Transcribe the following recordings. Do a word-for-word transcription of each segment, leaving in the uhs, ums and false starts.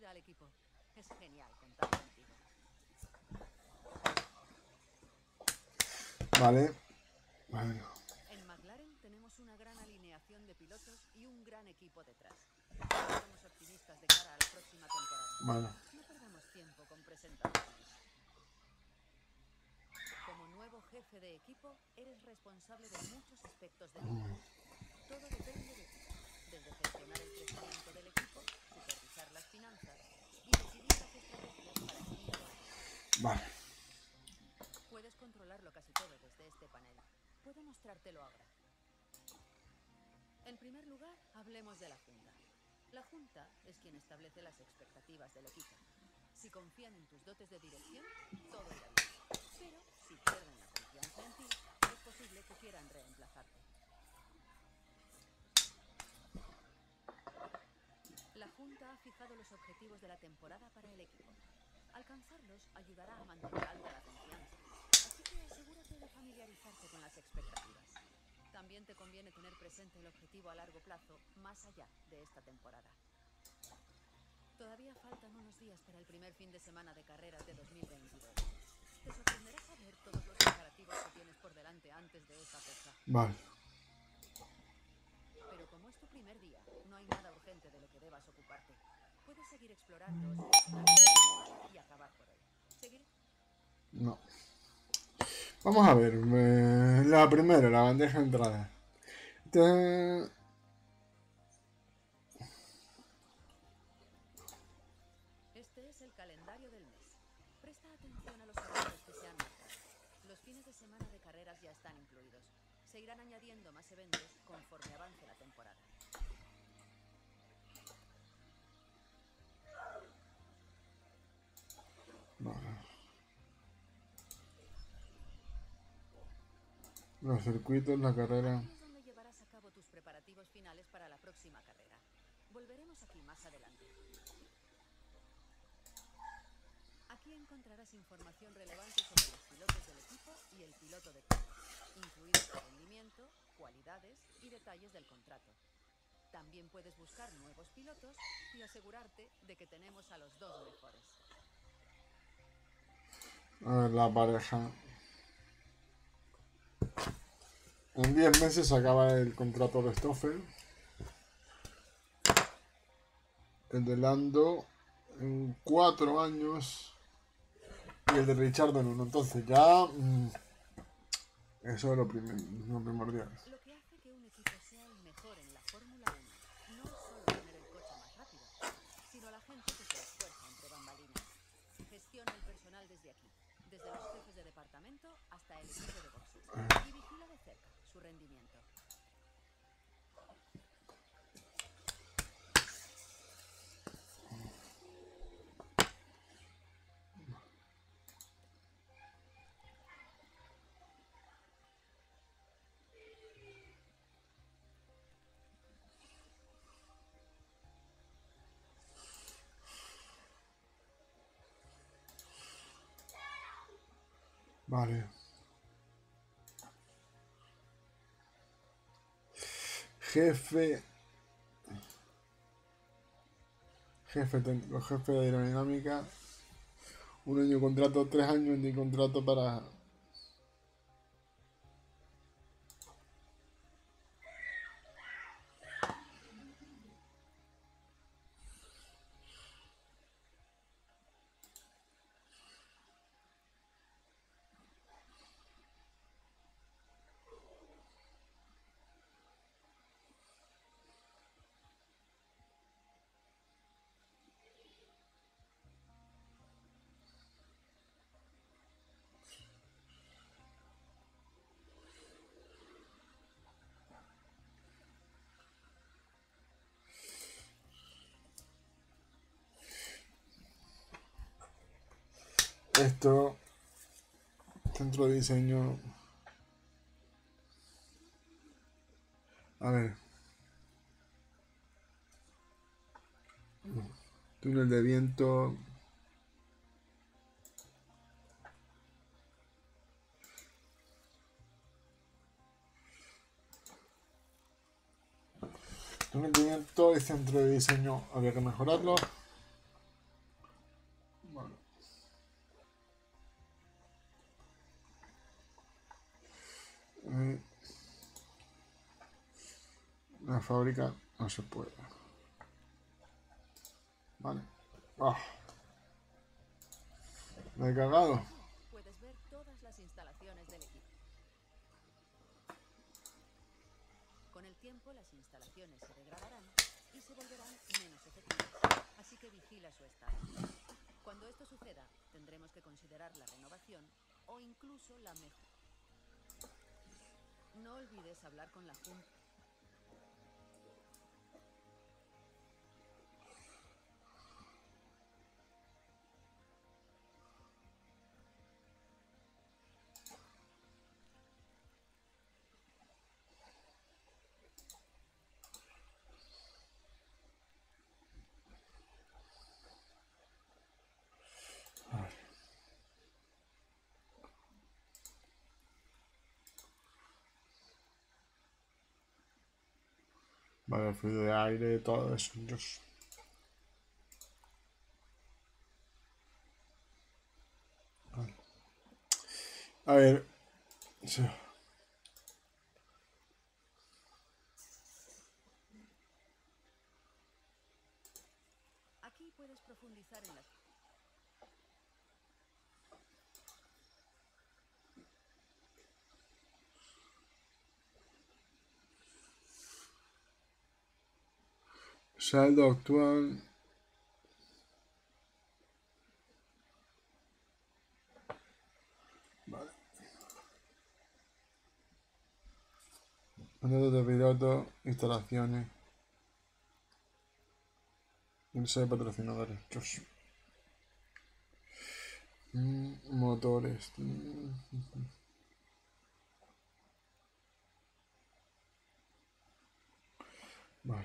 tal, equipo? Es genial contar contigo. Vale. Vale. En McLaren tenemos una gran alineación de pilotos y un gran equipo detrás. Somos optimistas de cara a la próxima temporada. Vale. No perdamos tiempo con presentaciones. Como nuevo jefe de equipo, eres responsable de muchos aspectos del equipo. Todo depende de ti. Desde gestionar el crecimiento del equipo, supervisar las finanzas y decidir las estrategias para el equipo. Vale. Puedes controlarlo casi todo desde este panel. Puedo mostrártelo ahora. En primer lugar, hablemos de la Junta. La Junta es quien establece las expectativas del equipo. Si confían en tus dotes de dirección, todo irá bien. Pero si pierden la confianza en ti, es posible que quieran reemplazarte. La Junta ha fijado los objetivos de la temporada para el equipo. Alcanzarlos ayudará a mantener alta la confianza. Así que asegúrate de familiarizarte con las expectativas. También te conviene tener presente el objetivo a largo plazo, más allá de esta temporada. Todavía faltan unos días para el primer fin de semana de carreras de dos mil veintidós. Te sorprenderá saber todos los preparativos que tienes por delante antes de esta fecha. Vale. Pero como es tu primer día, no hay nada urgente de lo que debas ocuparte. Puedes seguir explorando, seleccionando y acabar por hoy. ¿Seguiré? No. Vamos a ver. Me... La primera, la bandeja de entrada. Te... Este es el calendario del mes. Presta atención a los eventos que se han marcado. Los fines de semana de carreras ya están incluidos. Se irán añadiendo más eventos conforme avance la temporada. Vale. Los circuitos, la carrera. Aquí es donde llevarás a cabo tus preparativos finales para la próxima carrera. Volveremos aquí más adelante. Aquí encontrarás información relevante sobre los pilotos del equipo y el piloto de prueba, incluidos su rendimiento, cualidades y detalles del contrato. También puedes buscar nuevos pilotos y asegurarte de que tenemos a los dos mejores. A ver, la pareja. En diez meses acaba el contrato de Stoffel. El de Lando en cuatro años. Y el de Richardo en uno. Entonces ya... Mmm, eso es lo, prim lo primordial. Lo que hace que un equipo sea el mejor en la Fórmula uno no es solo tener el coche más rápido, sino la gente que se esfuerza entre bambalinas. Gestiona el personal desde aquí, desde los jefes de departamento hasta el equipo de boxes, y vigila de cerca su rendimiento. Vale. Jefe. Jefe técnico, jefe de aerodinámica. Un año de contrato, tres años de contrato para... Esto... Centro de diseño... A ver. Túnel de viento... Túnel de viento y centro de diseño. Había que mejorarlo. Vale. Eh, la fábrica no se puede. Vale. Ah, me he cagado. Puedes ver todas las instalaciones del equipo. Con el tiempo, las instalaciones se degradarán y se volverán menos efectivas, así que vigila su estado. Cuando esto suceda, tendremos que considerar la renovación o incluso la mejora. No olvides hablar con la Junta. Vale, fluido de aire, todo eso. Dios. Vale. A ver. Sí. Aquí puedes profundizar en las... Saldo actual. Vale. Mandato de piloto, instalaciones. Ingreso de patrocinadores. Dios. Mm, motores. Mm. Vale.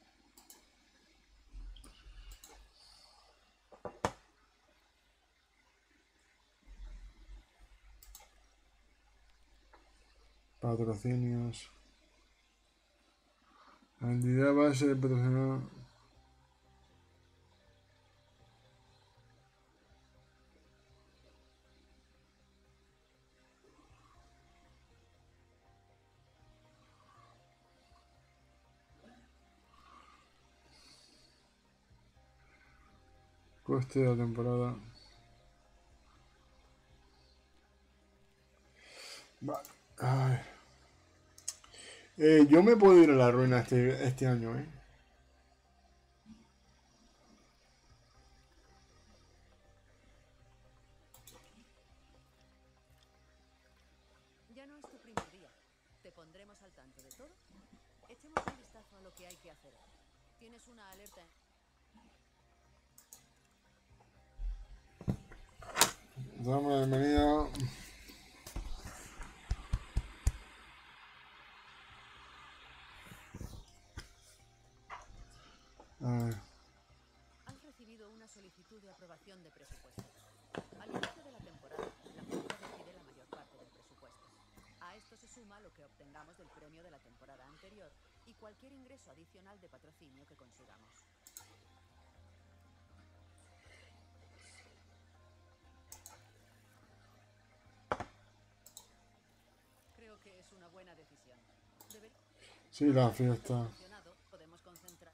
Patrocinios. La entidad base de patrocinador. Coste de la temporada. Vale. Ay. Eh, yo me puedo ir a la ruina este, este año, ¿eh? Ya no es tu primer día. Te pondremos al tanto de todo. Echemos un vistazo a lo que hay que hacer. Tienes una alerta. Damos la bienvenida. A ver. Has recibido una solicitud de aprobación de presupuesto. Al inicio de la temporada, la Junta decide la mayor parte del presupuesto. A esto se suma lo que obtengamos del premio de la temporada anterior y cualquier ingreso adicional de patrocinio que consigamos. Creo que es una buena decisión. Debería... Sí, la fiesta. Podemos concentrar.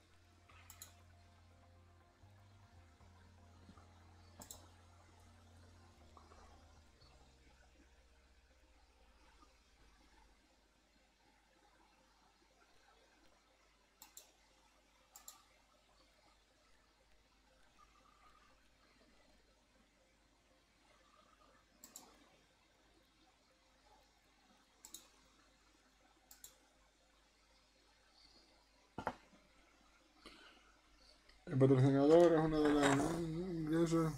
El patrocinador es una de las ingresos.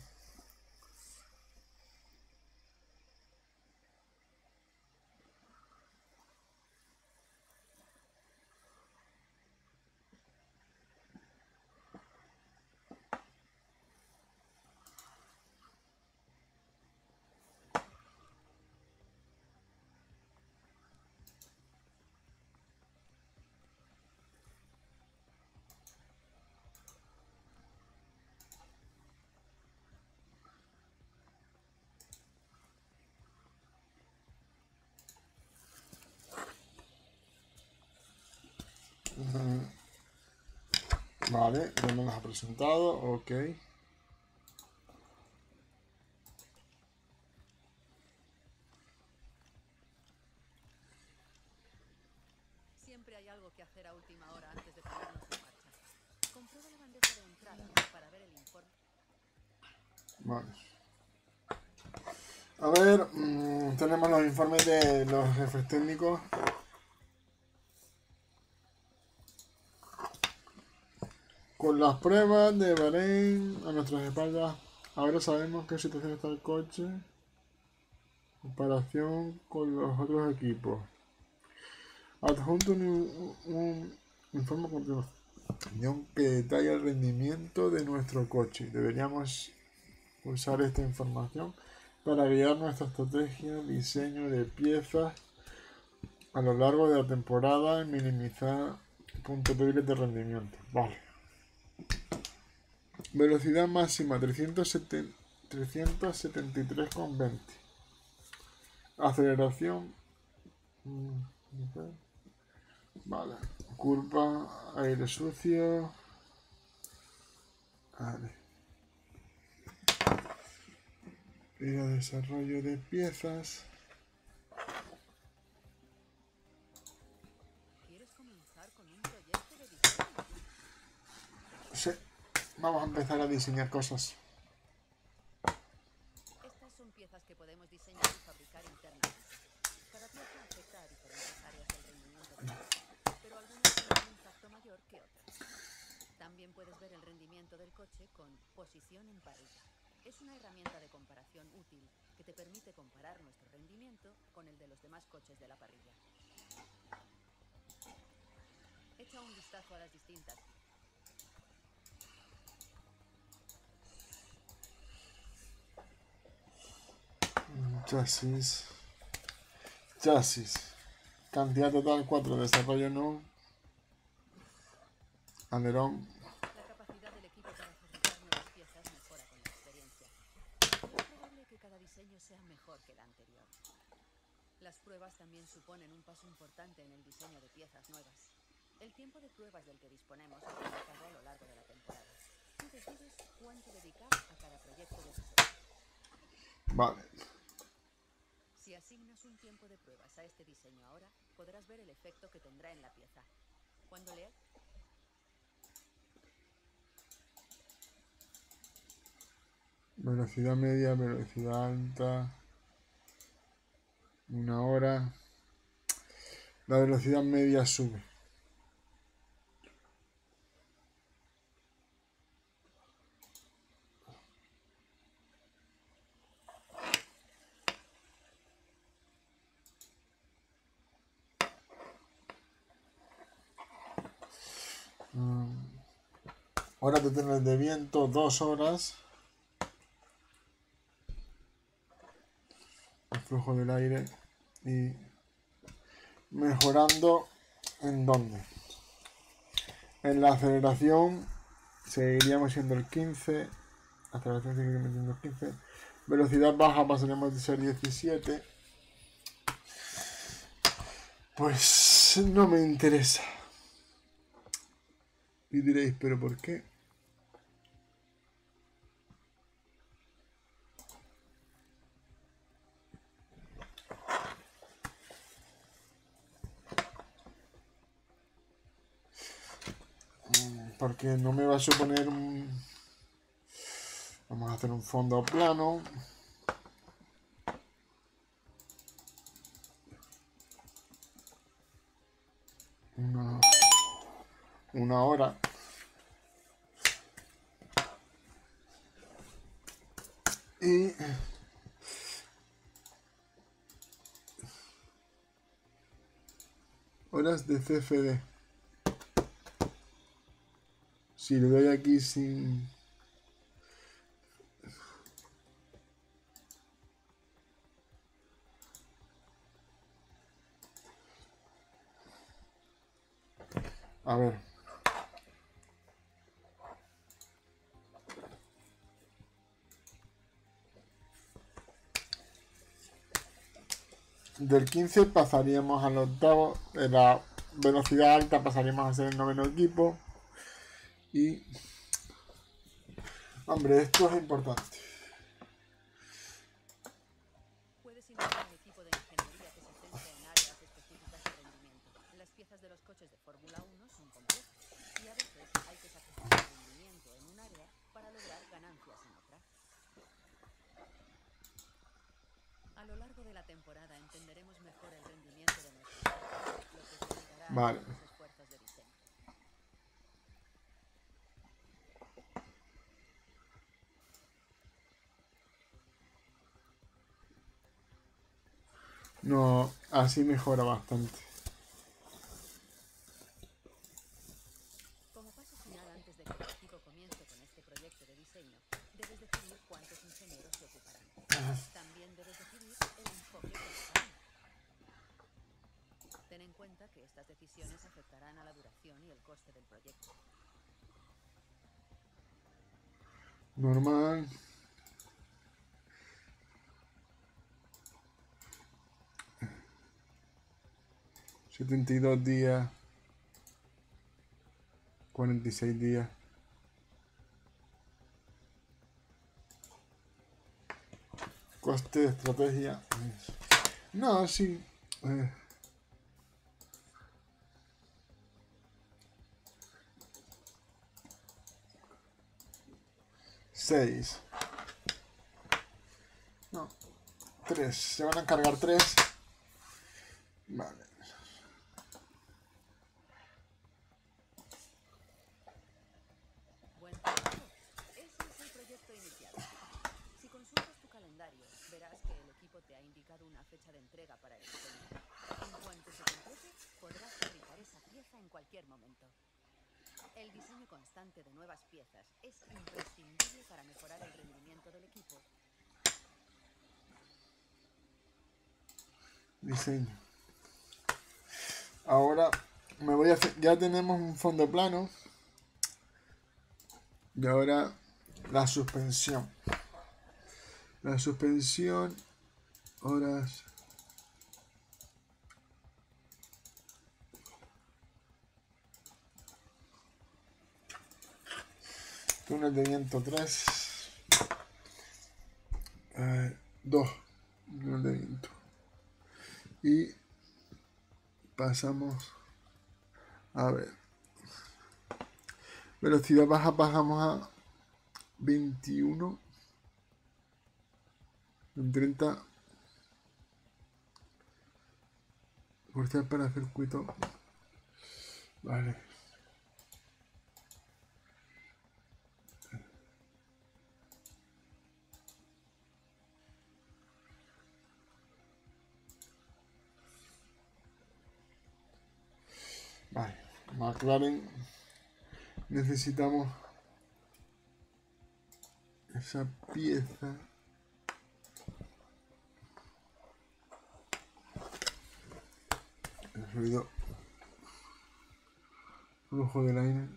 Vale, ya me los ha presentado, ok. Siempre hay algo que hacer a última hora antes de ponernos en marcha. Comprueba la bandeja de entrada para ver el informe. Vale. A ver, mmm, tenemos los informes de los jefes técnicos. Con las pruebas de Bahrein a nuestras espaldas, ahora sabemos qué situación está el coche en comparación con los otros equipos. Adjunto un, un informe a continuación que detalla el rendimiento de nuestro coche. Deberíamos usar esta información para guiar nuestra estrategia, diseño de piezas a lo largo de la temporada y minimizar puntos débiles de rendimiento. Vale. Velocidad máxima trescientos setenta y tres coma veinte. Aceleración. Vale. Curva, aire sucio. Vale. Ir a desarrollo de piezas. ¿Quieres comenzar con un proyecto de diseño? Sí. Vamos a empezar a diseñar cosas. Estas son piezas que podemos diseñar y fabricar internamente. Cada pieza afecta a diferentes áreas del rendimiento del coche, pero algunas tienen un impacto mayor que otras. También puedes ver el rendimiento del coche con posición en parrilla. Es una herramienta de comparación útil que te permite comparar nuestro rendimiento con el de los demás coches de la parrilla. Echa un vistazo a las distintas. Chasis. Chasis. Cantidad total cuatro. Desarrollo no. Alerón. La capacidad del equipo para fabricar nuevas piezas mejora con la experiencia. Es probable que cada diseño sea mejor que el anterior. Las pruebas también suponen un paso importante en el diseño de piezas nuevas. El tiempo de pruebas del que disponemos es limitado a lo largo de la temporada. Tú decides cuánto dedicar a cada proyecto de diseño. Vale. Si asignas un tiempo de pruebas a este diseño ahora, podrás ver el efecto que tendrá en la pieza. Cuando leas... Velocidad media, velocidad alta. Una hora. La velocidad media sube. Hora de tener de viento, dos horas. El flujo del aire. Y mejorando en dónde. En la aceleración seguiríamos siendo el quince. Aceleración seguiríamos siendo el quince. Velocidad baja pasaremos de ser diecisiete. Pues no me interesa. Y diréis, ¿pero por qué? Porque no me va a suponer un... Vamos a hacer un fondo plano. Una, una hora. Y... horas de C F D. Si le doy aquí sin... A ver. Del quince pasaríamos al octavo. De la velocidad alta pasaríamos a ser el noveno equipo. Y... Hombre, esto es importante. Puedes iniciar un equipo de ingeniería que se centre en áreas específicas de rendimiento. Las piezas de los coches de Fórmula uno son complejos y a veces hay que sacrificar rendimiento en un área para lograr ganancias en otra. A lo largo de la temporada entenderemos mejor el rendimiento de nuestros coches, lo que facilitará Vale. nuestros esfuerzos de diseño. No, así mejora bastante. Como paso final antes de que el equipo comience con este proyecto de diseño, debes decidir cuántos ingenieros se ocuparán. También debes decidir el enfoque que les darán. Ten en cuenta que estas decisiones afectarán a la duración y el coste del proyecto. Normal. setenta y dos días. cuarenta y seis días. Coste de estrategia. No, sí. Eh. seis. No. tres. Se van a cargar tres. Vale. Buen trabajo. Ese es el proyecto inicial. Si consultas tu calendario, verás que el equipo te ha indicado una fecha de entrega para el diseño. En cuanto se complete, podrás fabricar esa pieza en cualquier momento. El diseño constante de nuevas piezas es imprescindible para mejorar el rendimiento del equipo. Diseño. Ahora me voy a hacer, ya tenemos un fondo plano. Y ahora la suspensión. La suspensión. Horas. Túnel de viento tres. Eh, dos. Túnel de viento. Y pasamos a ver. Velocidad baja, bajamos a veintiuno. En treinta. Fuerza para circuito. Vale. Vale. McLaren. Necesitamos esa pieza. El ruido. Flujo del aire.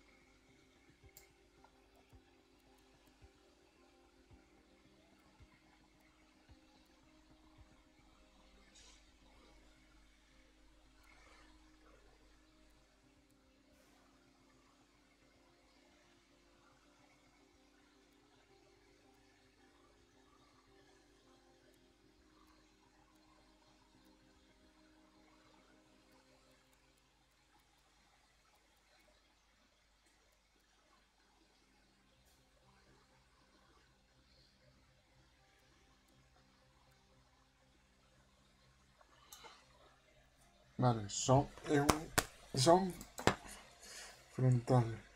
Vale, son, es un, son frontales.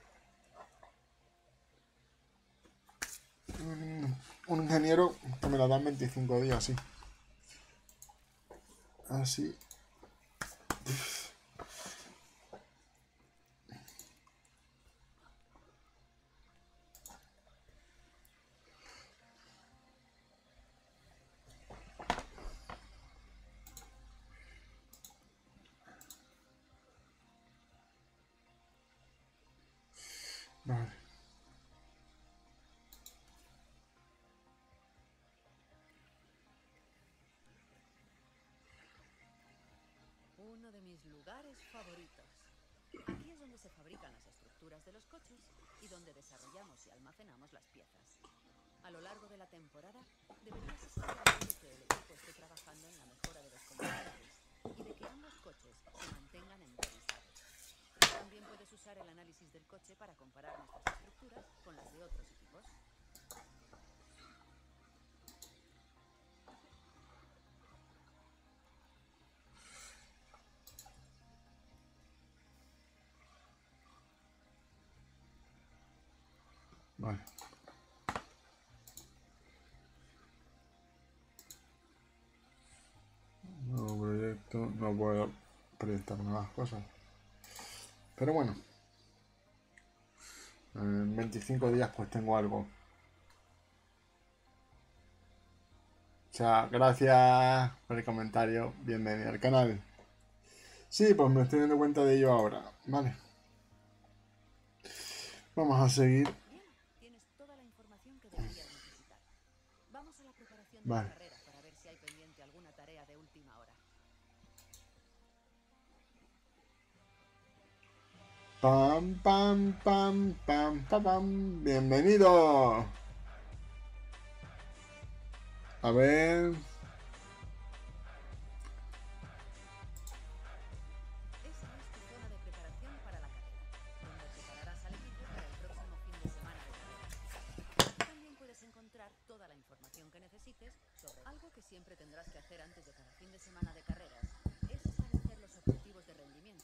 Un, un ingeniero que me la da en veinticinco días, así. Así. Vale. Uno de mis lugares favoritos. Aquí es donde se fabrican las estructuras. estructuras de los coches y donde desarrollamos y almacenamos las piezas. A lo largo de la temporada, deberías asegurarte de que el equipo esté trabajando en la mejora de los componentes y de que ambos coches se mantengan en buen estado. También puedes usar el análisis del coche para comparar nuestras estructuras con las de otros equipos. Vale. Nuevo proyecto, no puedo proyectar nuevas cosas. Pero bueno, en veinticinco días pues tengo algo. O sea, gracias por el comentario. Bienvenido al canal. Sí, pues me estoy dando cuenta de ello ahora. Vale. Vamos a seguir. Bien, tienes toda la información que deberías necesitar. Vamos a la preparación de Vale. la carrera para ver si hay pendiente alguna tarea de última hora. Pam, pam, pam, pam, pam, pam. Bienvenido. A ver. Esa es tu zona de preparación para la carrera, donde prepararás al equipo para el próximo fin de semana de carreras. Aquí también puedes encontrar toda la información que necesites sobre algo que siempre tendrás que hacer antes de cada fin de semana de carreras, es establecer los objetivos de rendimiento.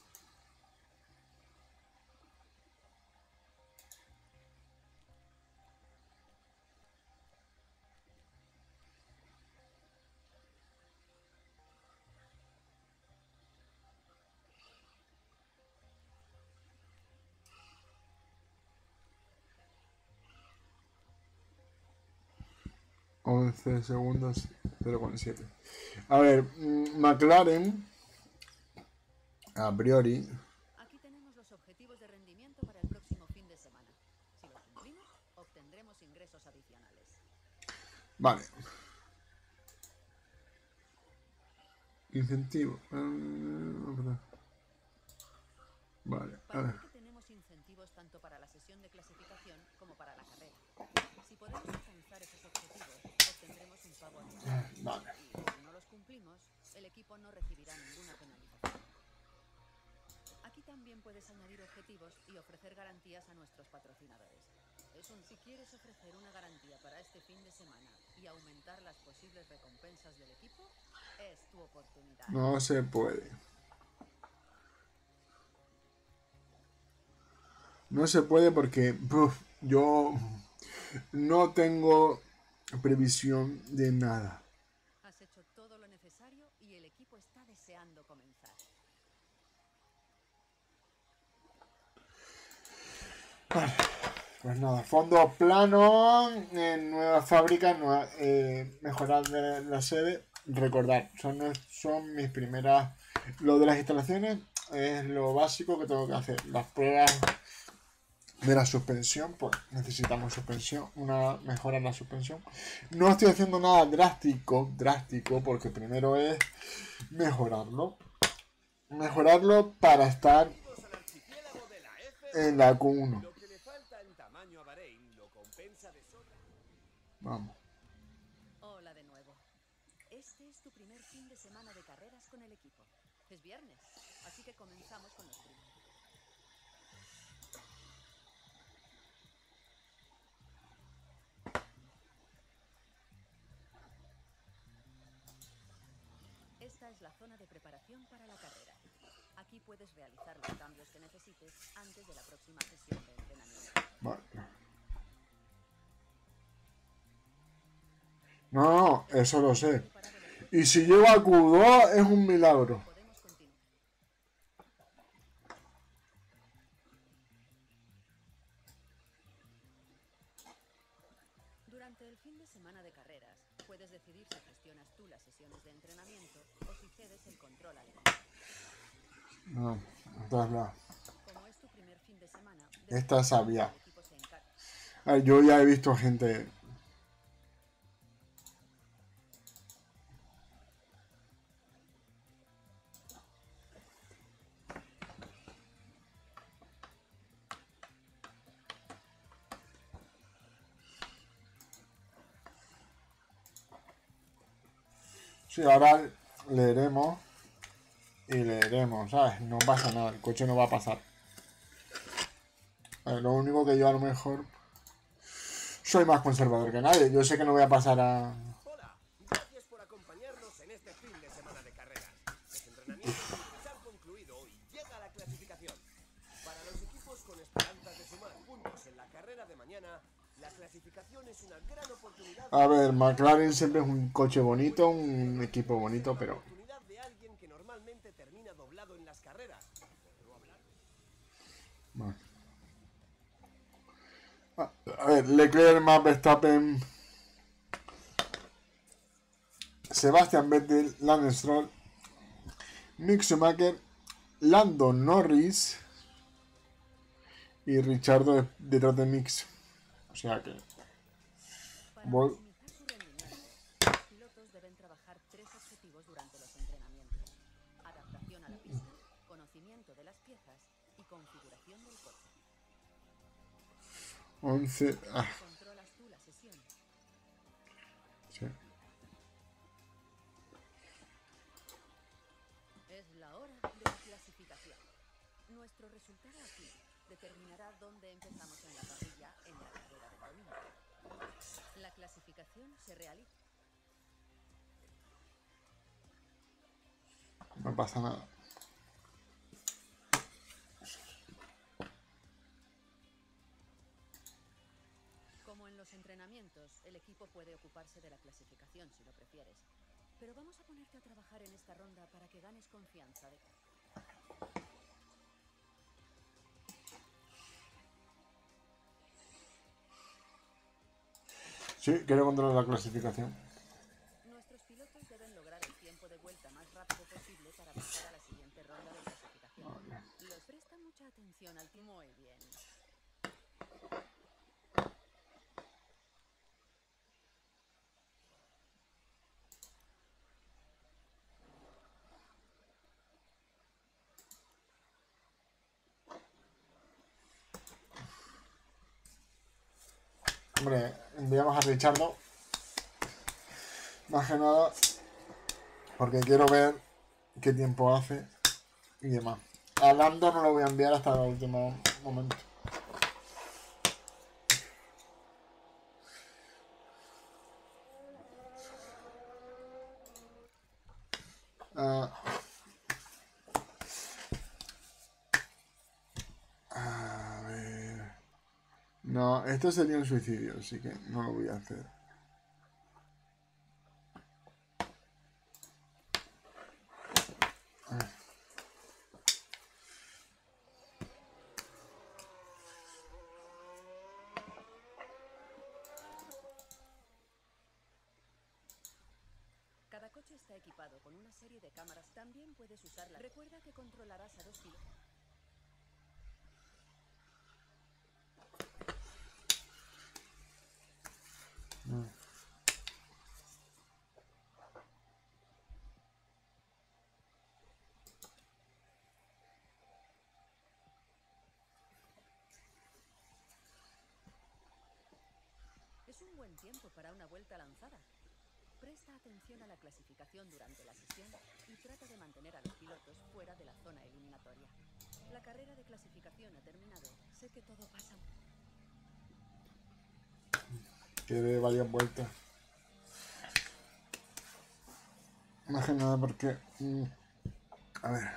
once segundos, cero coma siete. A ver, McLaren, a priori. Aquí tenemos los objetivos de rendimiento para el próximo fin de semana. Si los cumplimos, obtendremos ingresos adicionales. Vale. Incentivo. Vale, a ver. Parece que tenemos incentivos tanto para la sesión de clasificación como para la carrera. Si podemos alcanzar esos objetivos, obtendremos un pago anual. Vale. Y si no los cumplimos, el equipo no recibirá ninguna penalización. Aquí también puedes añadir objetivos y ofrecer garantías a nuestros patrocinadores. Es un, si quieres ofrecer una garantía para este fin de semana y aumentar las posibles recompensas del equipo, es tu oportunidad. No se puede. No se puede porque uf, yo no tengo previsión de nada. Has hecho todo lo necesario y el equipo está deseando comenzar. Vale. Pues nada, fondo plano, en nueva fábrica, nueva, eh, mejorar de la sede. Recordar, son, son mis primeras. Lo de las instalaciones es lo básico que tengo que hacer. Las pruebas de la suspensión, pues necesitamos suspensión, una mejora en la suspensión. No estoy haciendo nada drástico, drástico, porque primero es mejorarlo. Mejorarlo para estar en la Q uno. Vamos. Hola de nuevo. Este es tu primer fin de semana de carreras con el equipo. Es viernes, así que comenzamos con los primeros. Esta es la zona de preparación para la carrera. Aquí puedes realizar los cambios que necesites antes de la próxima sesión de entrenamiento. Vale. No, no, eso lo sé. Y si llego a Q dos es un milagro. Podemos continuar. Durante el fin de semana de carreras, puedes decidir si gestionas tú las sesiones de entrenamiento o si cedes el control al equipo. No, entonces no. Como es tu primer fin de semana, Esta sabía. el equipo se encarga. A ver, yo ya he visto gente. Sí, ahora leeremos y leeremos, ¿sabes? No pasa nada, el coche no va a pasar. A ver, lo único que yo a lo mejor soy más conservador que nadie. Yo sé que no voy a pasar a... Hola, gracias por acompañarnos en este fin de semana de carreras. Los entrenamientos libres han concluido y llega la clasificación. Para los equipos con esperanzas de sumar puntos en la carrera de mañana, la clasificación es una gran oportunidad. A ver, McLaren siempre es un coche bonito, un equipo bonito, pero... oportunidad de alguien que normalmente termina doblado en las carreras. ¿Puedo hablar? Bueno. A, a ver, Leclerc, Max Verstappen, Sebastian Vettel, Lance Stroll, Mick Schumacher, Lando Norris y Richardo de- detrás de Mix. O sea que... Para Voy... maximizar su rendimiento, los pilotos deben trabajar tres objetivos durante los entrenamientos: adaptación a la pista, conocimiento de las piezas y configuración del coche. once... Ah, ¿Controlas tú la sesión? sí. Es la hora de la clasificación. Nuestro resultado aquí determinará dónde empezamos en la parrilla en la carrera de domingo. La clasificación se realiza. No pasa nada. Como en los entrenamientos, el equipo puede ocuparse de la clasificación si lo prefieres. Pero vamos a ponerte a trabajar en esta ronda para que ganes confianza de... Sí, quiero controlar la clasificación. Nuestros pilotos deben lograr el tiempo de vuelta más rápido posible para pasar a la siguiente ronda de clasificación. Vale. Los presta mucha atención al tiempo. Muy bien. Hombre, enviamos a Richardo. Más que nada porque quiero ver qué tiempo hace y demás. A Lando no lo voy a enviar hasta el último momento. Uh, a ver. No, esto sería un suicidio, así que no lo voy a hacer. A ver. Cada coche está equipado con una serie de cámaras. También puedes usarla. Recuerda que controlarás a dos pilotos. No. Es un buen tiempo para una vuelta lanzada. Presta atención a la clasificación durante la sesión y trata de mantener a los pilotos fuera de la zona eliminatoria. La carrera de clasificación ha terminado. Sé que todo pasa. Que dé varias vueltas. Más que nada porque... Mm, a ver.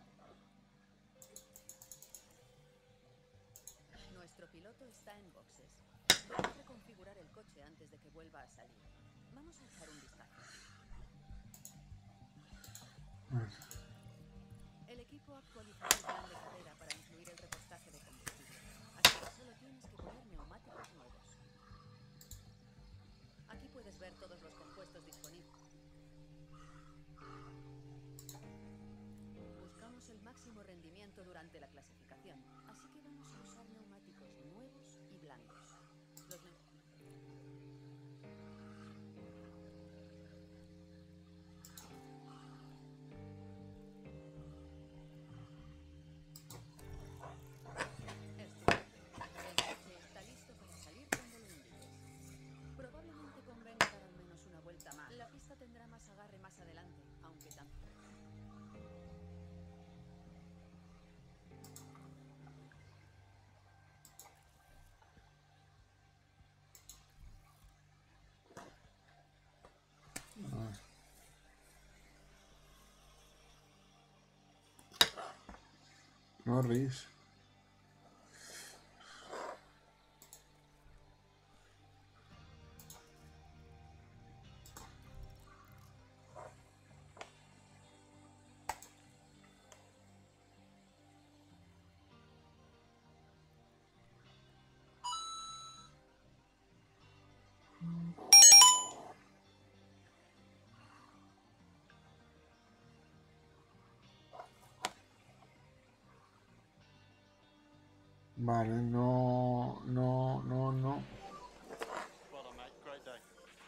Nuestro piloto está en boxes. Debes reconfigurar el coche antes de que vuelva a salir. Vamos a echar un vistazo. El equipo ha actualizado el plan de carrera para incluir el repostaje de combustible. Así que solo tienes que poner neumáticos nuevos. Aquí puedes ver todos los compuestos disponibles. Buscamos el máximo rendimiento durante la clasificación, así que vamos a usar neumáticos nuevos y blandos. Los ne- Estupendo. El coche está listo para salir cuando lo indiques. Probablemente convenga dar al menos una vuelta más. La pista tendrá más agarre más adelante. Norris. Vale, no, no, no, no. Well done, mate. Great day.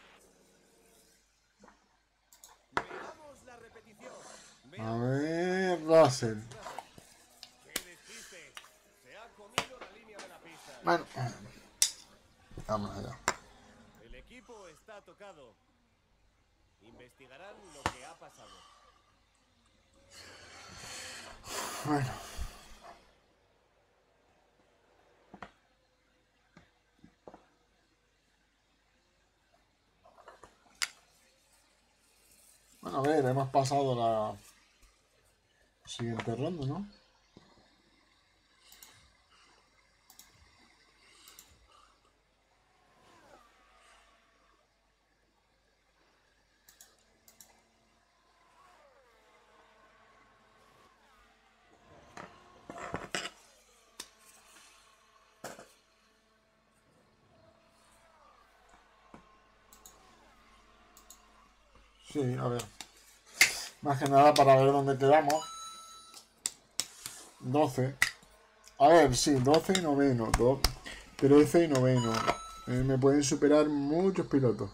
Veamos la repetición. A Veamos. ver, Russell. ¡Qué despiste! Se ha comido la línea de la pista. Bueno, vamos allá. El equipo está tocado. Investigarán lo que ha pasado. Bueno. Bueno, a ver, hemos pasado la siguiente ronda, ¿no? Sí, a ver. Más que nada para ver dónde quedamos. doce. A ver, sí, doce y noveno. do- trece y noveno. Eh, me pueden superar muchos pilotos.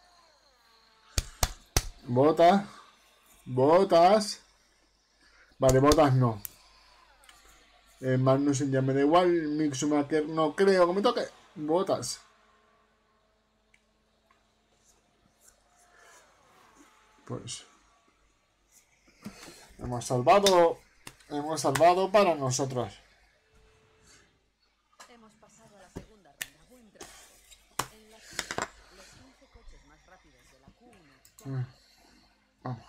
Botas. Botas. Vale, botas no. Eh, Magnussen ya me da igual. Mick Schumacher no creo que me toque. Botas. Pues. Hemos salvado. Hemos salvado para nosotros. Hemos pasado a la segunda ronda. Buen trabajo. En la pista, los quince coches más rápidos de la Q uno con- Vamos.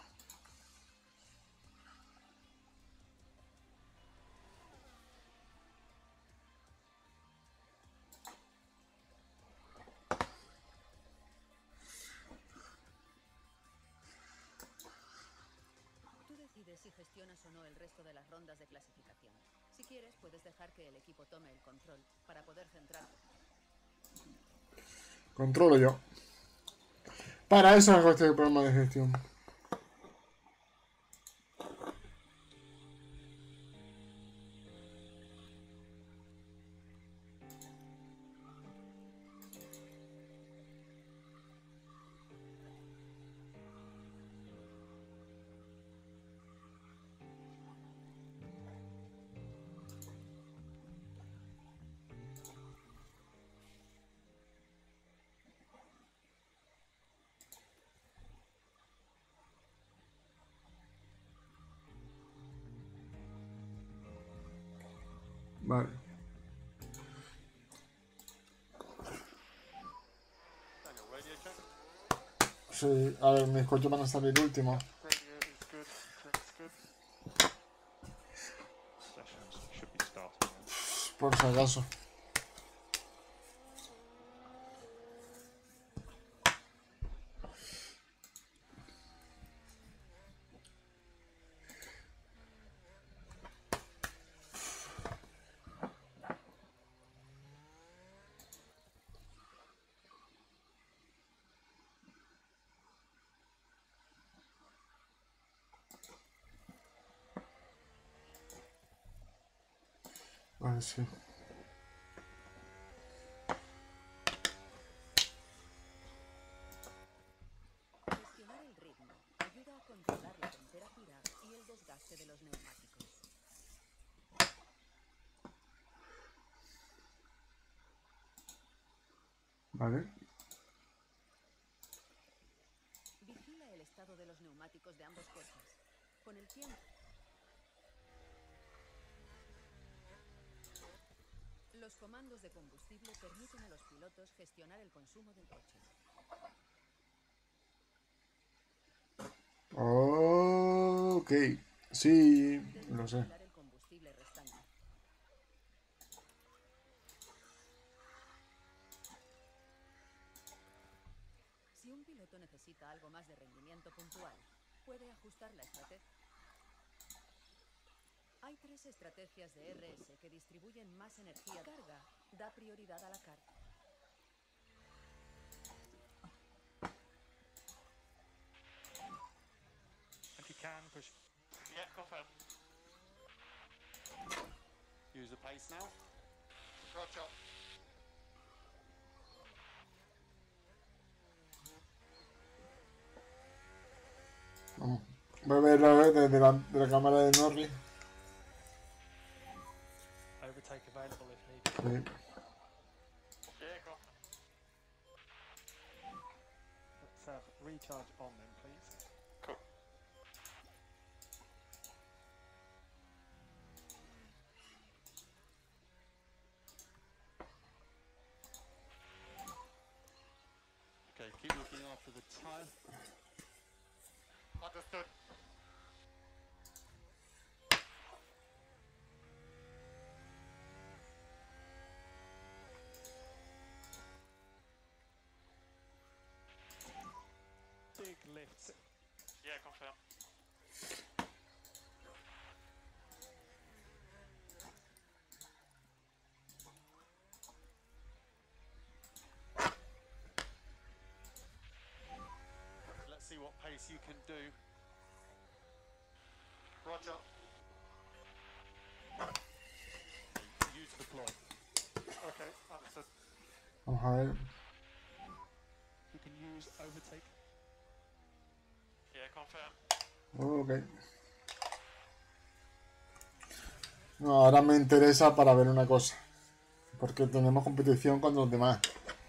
Tú decides si gestionas o no el resto de las rondas de clasificación. Si quieres, puedes dejar que el equipo tome el control para poder centrarte. Controlo yo. Para eso hago este programa de gestión. Vale. Daniel, radio check. Sí, a ver, mis coches van a salir últimos. Radio is good. Check's good. Sessions should be starting now. Por si acaso. Vale, sí. Gestionar el ritmo ayuda a controlar la temperatura y el desgaste de los neumáticos. Vale. Vigila el estado de los neumáticos de ambos coches. Con el tiempo, los comandos de combustible permiten a los pilotos gestionar el consumo del coche. Ok. Sí, Debes lo sé. vigilar el combustible restante. un piloto necesita algo más de rendimiento puntual, puede ajustar la estrategia. Hay tres estrategias de R S que distribuyen más energía. Carga da prioridad a la carga. If you can, push. Yeah, confirm. Use the pace now. Roger. Vamos. Voy a verlo desde la, de la cámara de Norris. Overtake available if needed. Sí. Yeah, confirm. Let's have recharge on then, please. Cool. Okay, keep looking after the tire. Understood. Big lift. Yeah, confirm. Let's see what pace you can do. Roger. Use deploy. Okay, understood. Vamos a ver. You can use overtake. Yeah, confirm. Ok. No, ahora me interesa para ver una cosa. Porque tenemos competición con los demás.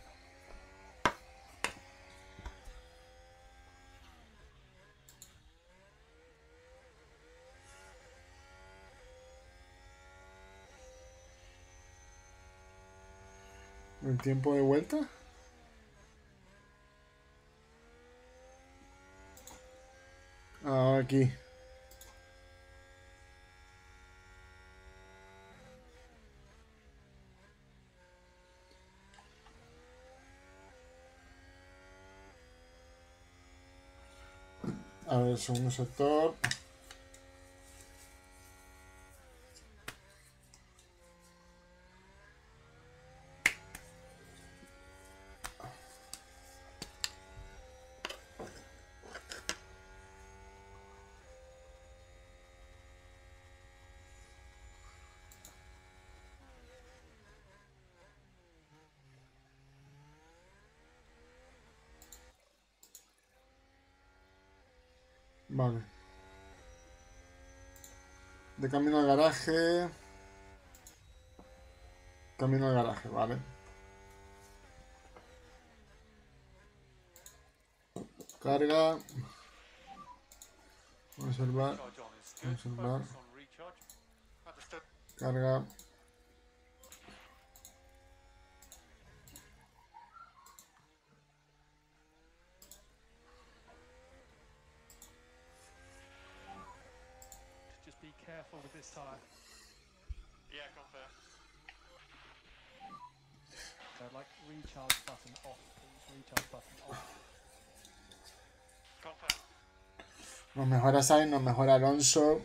¿El tiempo de vuelta? Ah, aquí. A ver, segundo sector. Vale. De camino al garaje. Camino al garaje, vale. Carga. Observar. Recharge on is good. Observar. Focus on recharge. Understood. Carga. Just be careful with this tire. Yeah, confirm. So like recharge button off, please. Recharge button off. Confirm. Nos mejora Sainz, nos mejora Alonso.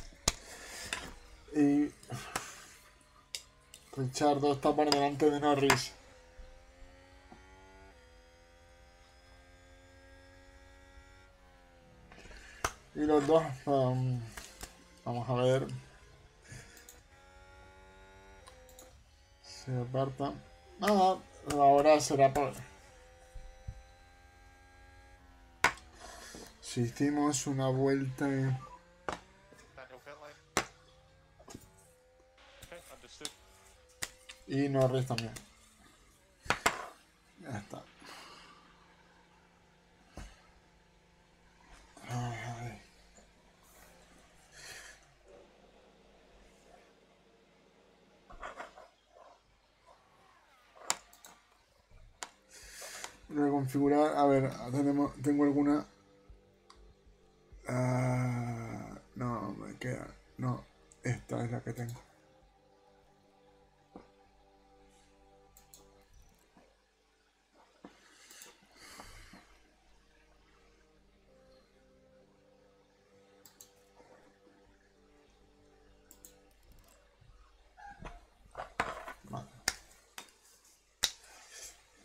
Y Richardo está por delante de Norris. Y los dos, um, vamos a ver. Se apartan. Nada, ahora será por... Si hicimos una vuelta y... Daniel pit lane. Okay, understood. Y Norris también. Ya está. Ay. Reconfigurar, a ver, tenemos, tengo alguna... Ah, no, me queda... No, esta es la que tengo.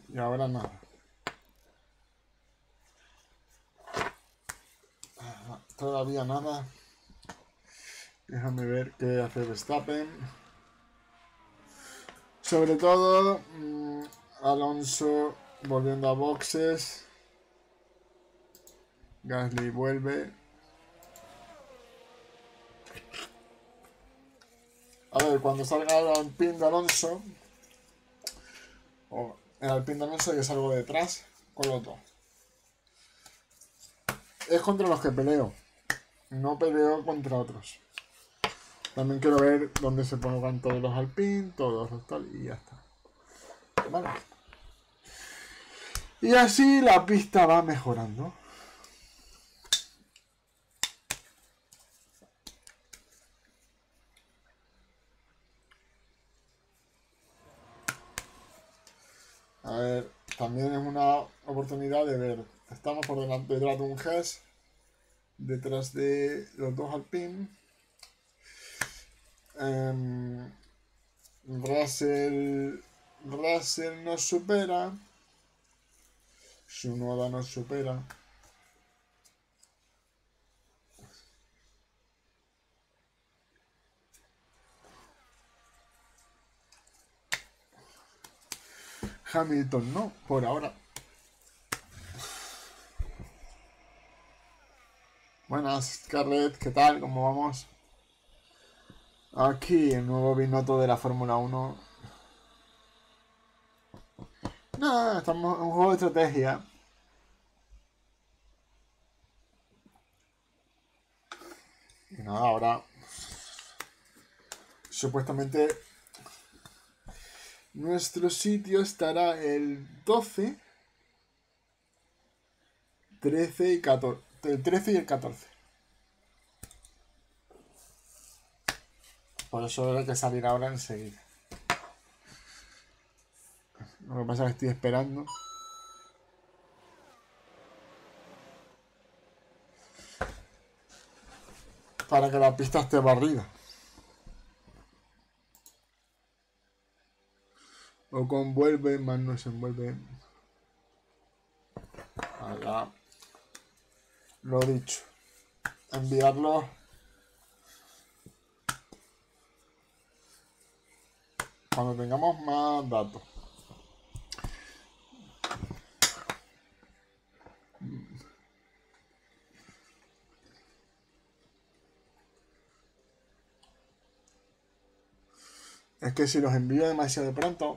Y ahora nada. Todavía nada. Déjame ver qué hace Verstappen. Sobre todo, mmm, Alonso volviendo a boxes. Gasly vuelve. A ver, cuando salga el Alpine de Alonso, o el Alpine de Alonso, yo salgo detrás con los dos. Es contra los que peleo, no peleo contra otros. También quiero ver dónde se colocan todos los Alpine, todos los tal, y ya está. Vale. Y así la pista va mejorando. A ver, también es una oportunidad de ver. Estamos por delante de Dragon Hess, detrás de los dos Alpine. Um, Russell, Russell nos supera. Tsunoda nos supera. Hamilton no, por ahora. Buenas, Scarlett, ¿qué tal? ¿Cómo vamos? Aquí, el nuevo binoto de la Fórmula uno. No, estamos en un juego de estrategia. Y nada, ahora supuestamente nuestro sitio estará el doce, trece y catorce. El trece y el catorce. Por eso hay que salir ahora enseguida. Lo que pasa es que estoy esperando. Para que la pista esté barrida. O con vuelve, más no se envuelve. Allá. Lo dicho. Enviarlo. Cuando tengamos más datos. Es que si los envío demasiado pronto,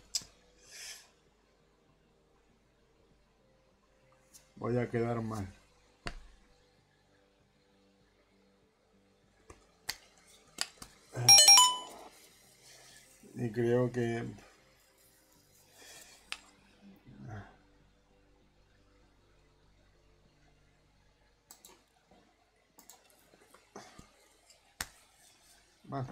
voy a quedar mal. Y creo que... Vale.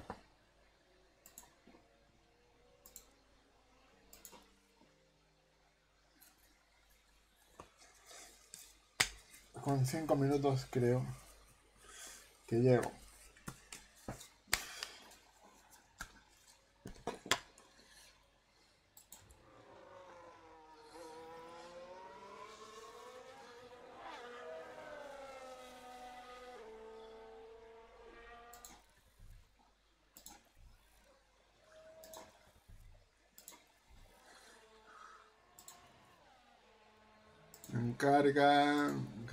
Con cinco minutos creo que llego. Encarga.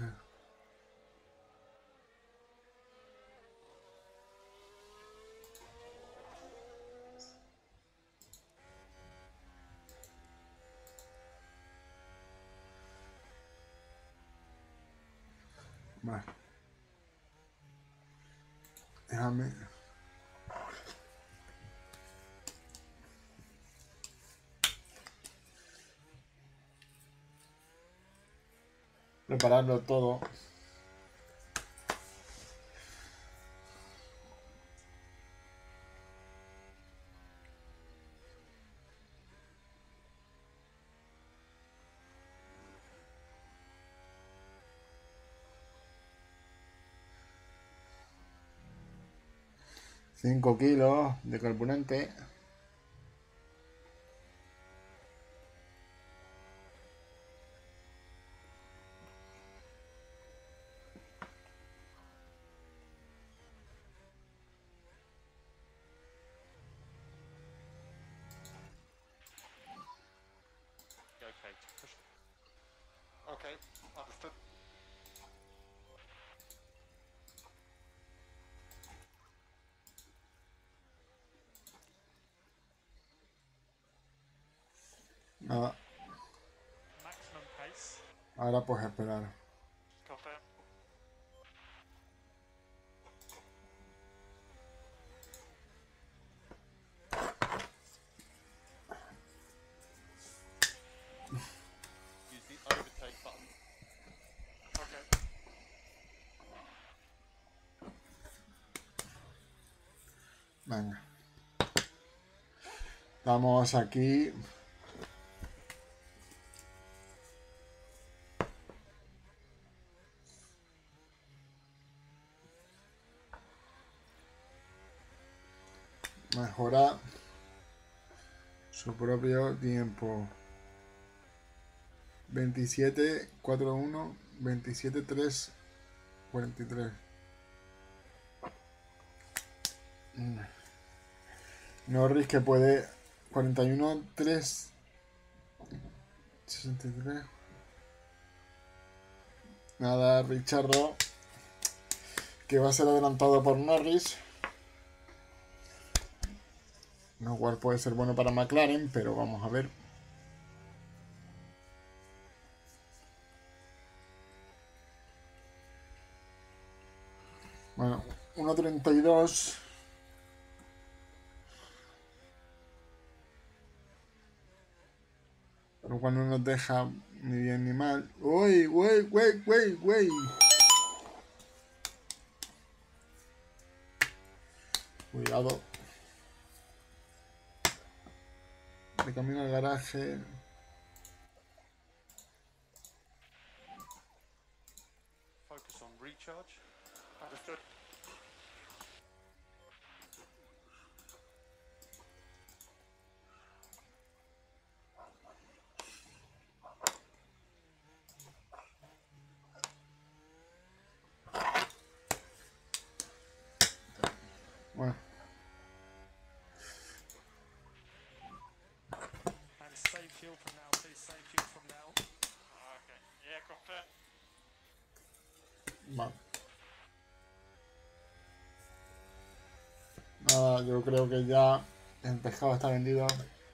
Vale. Déjame. Prepararlo todo. cinco kilos de carburante. Okay, understood. Nada, Maximum pace. ahora pues esperar. Confirm. Use the overtake button. Okay. Venga. Estamos aquí. Mejora su propio tiempo. veintisiete, cuatro, uno, veintisiete, tres, cuarenta y tres. Mm. Norris que puede cuarenta y uno, tres, sesenta y tres. Nada, Richardo que va a ser adelantado por Norris. Lo cual puede ser bueno para McLaren, pero vamos a ver. Bueno, uno treinta y dos. Lo cual no nos deja ni bien ni mal. ¡Uy, güey, güey, güey, güey! Cuidado. De camino al garaje. Focus on recharge. Understood. Bueno, And save fuel from now, please. Save fuel from now. Okay. Yeah, confirm. vale. Nada, yo creo que ya el pescado está vendido.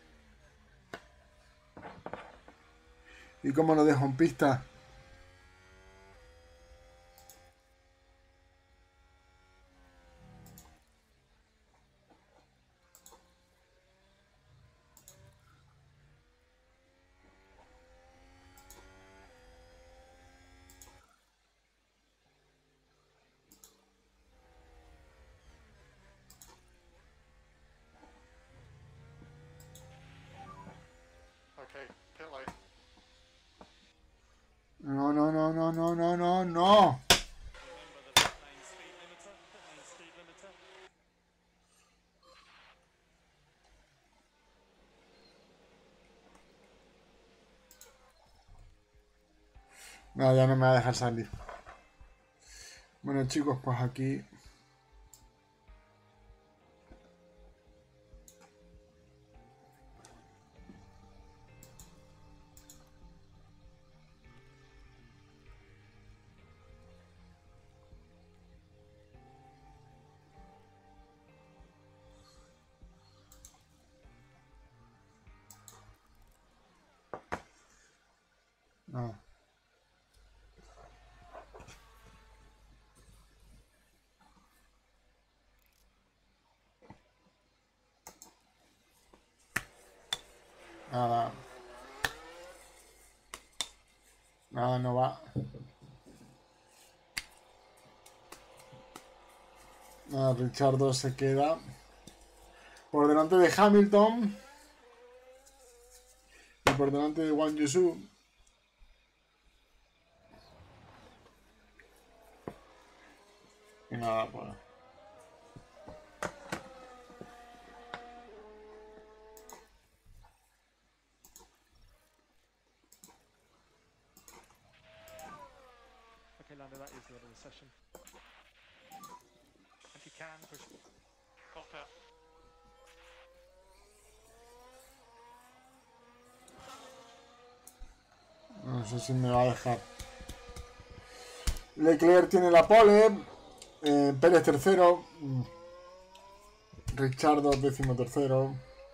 ¿Y cómo lo dejo en pista? Okay, pit lane. No, no, no, no, no, no, no, no. Remember the pit lane speed limiter. Pit lane speed limiter. No, ya no me va a dejar salir. Bueno, chicos, pues aquí. No. Nada. Nada, no va. Nada, Richardo se queda por delante de Hamilton y por delante de Wang Yusu. Y nada, pues. Okay, Lando, that is the end of the session. If you can, push. Confirm. No sé si me va a dejar. Leclerc tiene la pole. Eh, Pérez tercero. Richardo décimo tercero.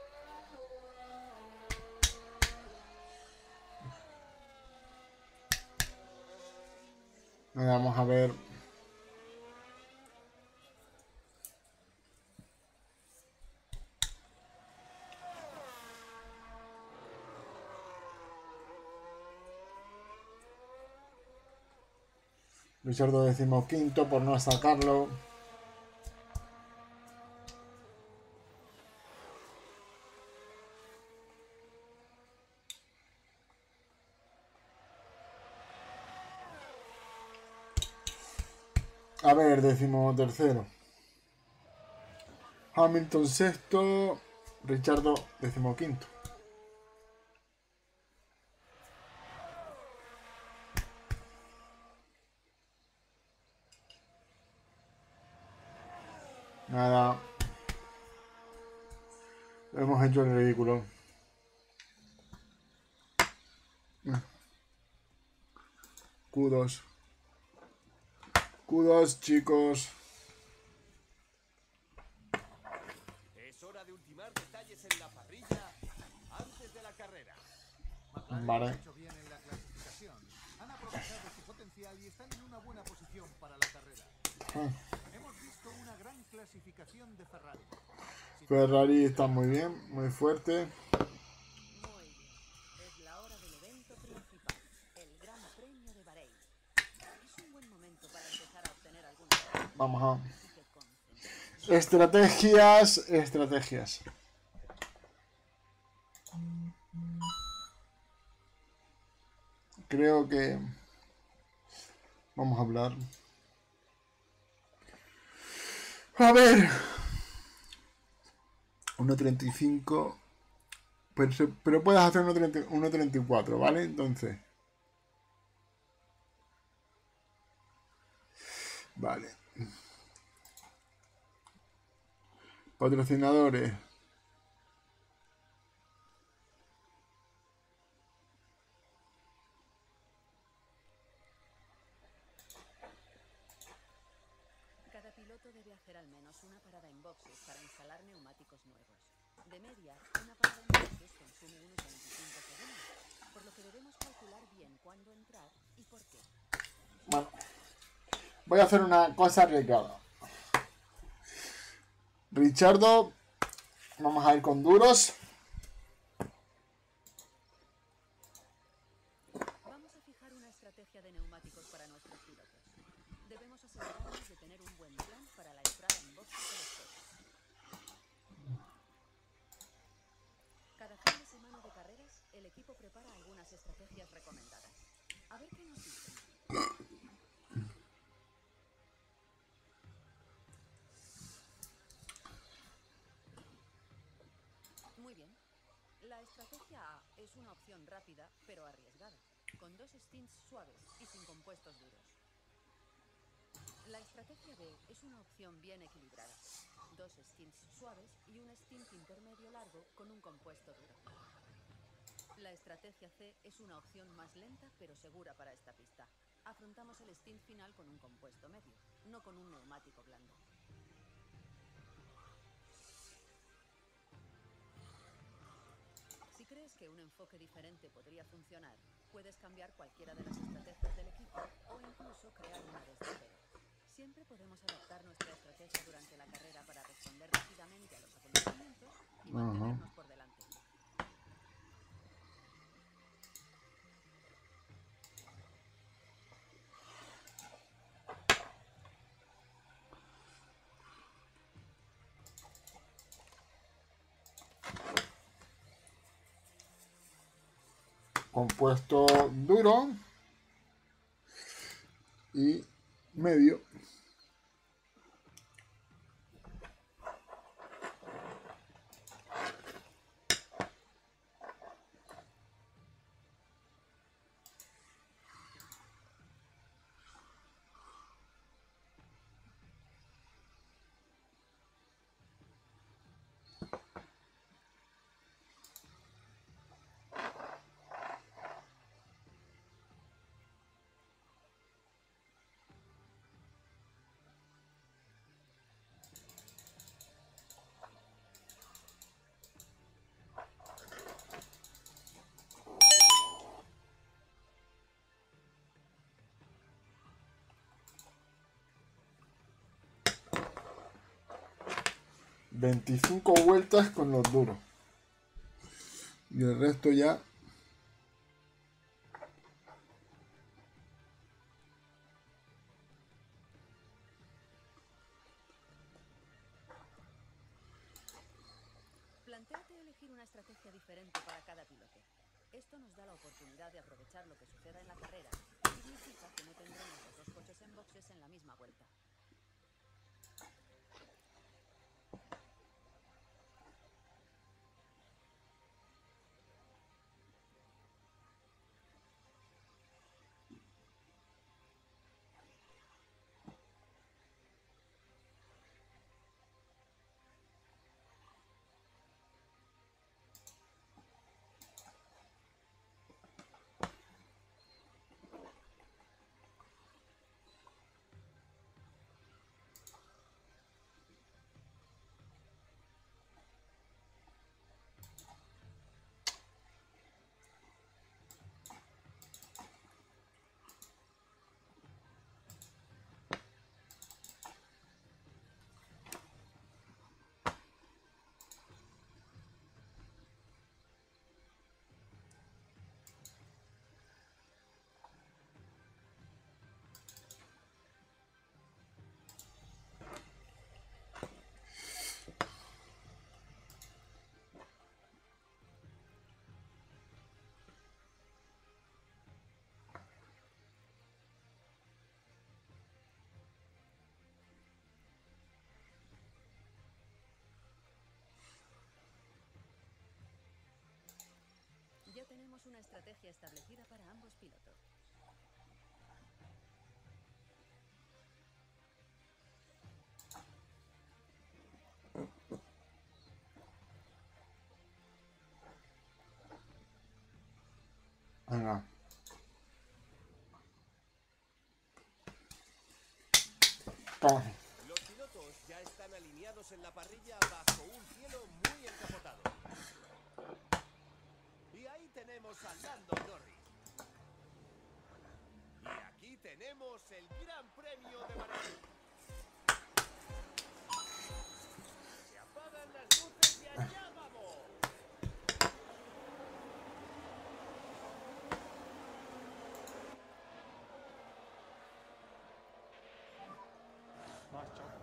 Vamos a ver. Richardo decimoquinto por no sacarlo. A ver, décimo tercero. Hamilton sexto. Richardo decimoquinto. Nada. Hemos hecho el ridículo. Q dos. Q dos, chicos. Es hora de ultimar detalles en la parrilla antes de la carrera. McLaren Vale. lo ha hecho bien en la clasificación. Han aprovechado su potencial y están en una buena posición para la carrera. Hemos visto una gran clasificación de Ferrari. Sin Ferrari está muy bien, muy fuerte. Muy bien. Es la hora del evento principal, el Gran Premio de Bahrein. Es un buen momento para empezar a obtener algunos puntos. Vamos a... Así que concéntrate. Estrategias, estrategias. Creo que... Vamos a hablar. A ver. uno treinta y cinco. Pero, se- pero puedes hacer uno treinta y cuatro, ¿vale? Entonces. Vale. Patrocinadores. Cada piloto debe hacer al menos una parada en boxes para instalar neumáticos nuevos. De media, una parada en boxes consume unos veinticinco segundos, por lo que debemos calcular bien cuándo entrar y por qué. Bueno. Voy a hacer una cosa arriesgada. Richardo. Vamos a ir con duros. Vamos a fijar una estrategia de neumáticos para nuestros pilotos. Debemos asegurarnos de tener un buen plan para la entrada en boxes de los coches. Cada fin de semana de carreras, el equipo prepara algunas estrategias recomendadas. A ver qué nos dicen. Muy bien. La estrategia A es una opción rápida, pero arriesgada, con dos stints suaves y sin compuestos duros. La estrategia B es una opción bien equilibrada, dos stints suaves y un stint intermedio largo con un compuesto duro. La estrategia C es una opción más lenta, pero segura para esta pista. Afrontamos el stint final con un compuesto medio, no con un neumático blando. Si crees que un enfoque diferente podría funcionar, puedes cambiar cualquiera de las estrategias del equipo o incluso crear una desde cero. Siempre podemos adaptar nuestra estrategia durante la carrera para responder rápidamente a los acontecimientos y mantenernos por delante. Compuesto duro. Y medio. veinticinco vueltas con los duros. Y el resto ya... Plantéate elegir una estrategia diferente para cada piloto. Esto nos da la oportunidad de aprovechar lo que suceda en la carrera. Significa que no tendremos los dos coches en boxes en la misma vuelta. Ya tenemos una estrategia establecida para ambos pilotos. Venga. Toma. Los pilotos ya están alineados en la parrilla bajo un cielo muy encapotado. Y ahí tenemos a Lando Norris. Y aquí tenemos el Gran Premio de Bahrein. Se apagan las luces y allá vamos. Nice job.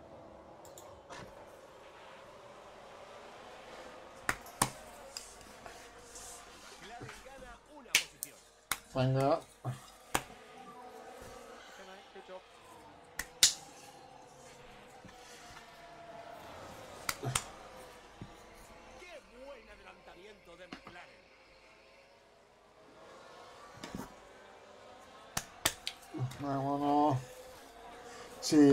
McLaren gana una posición. Venga. Okay, mate. Good job. ¡Qué buen adelantamiento de McLaren! Vámonos. Sí.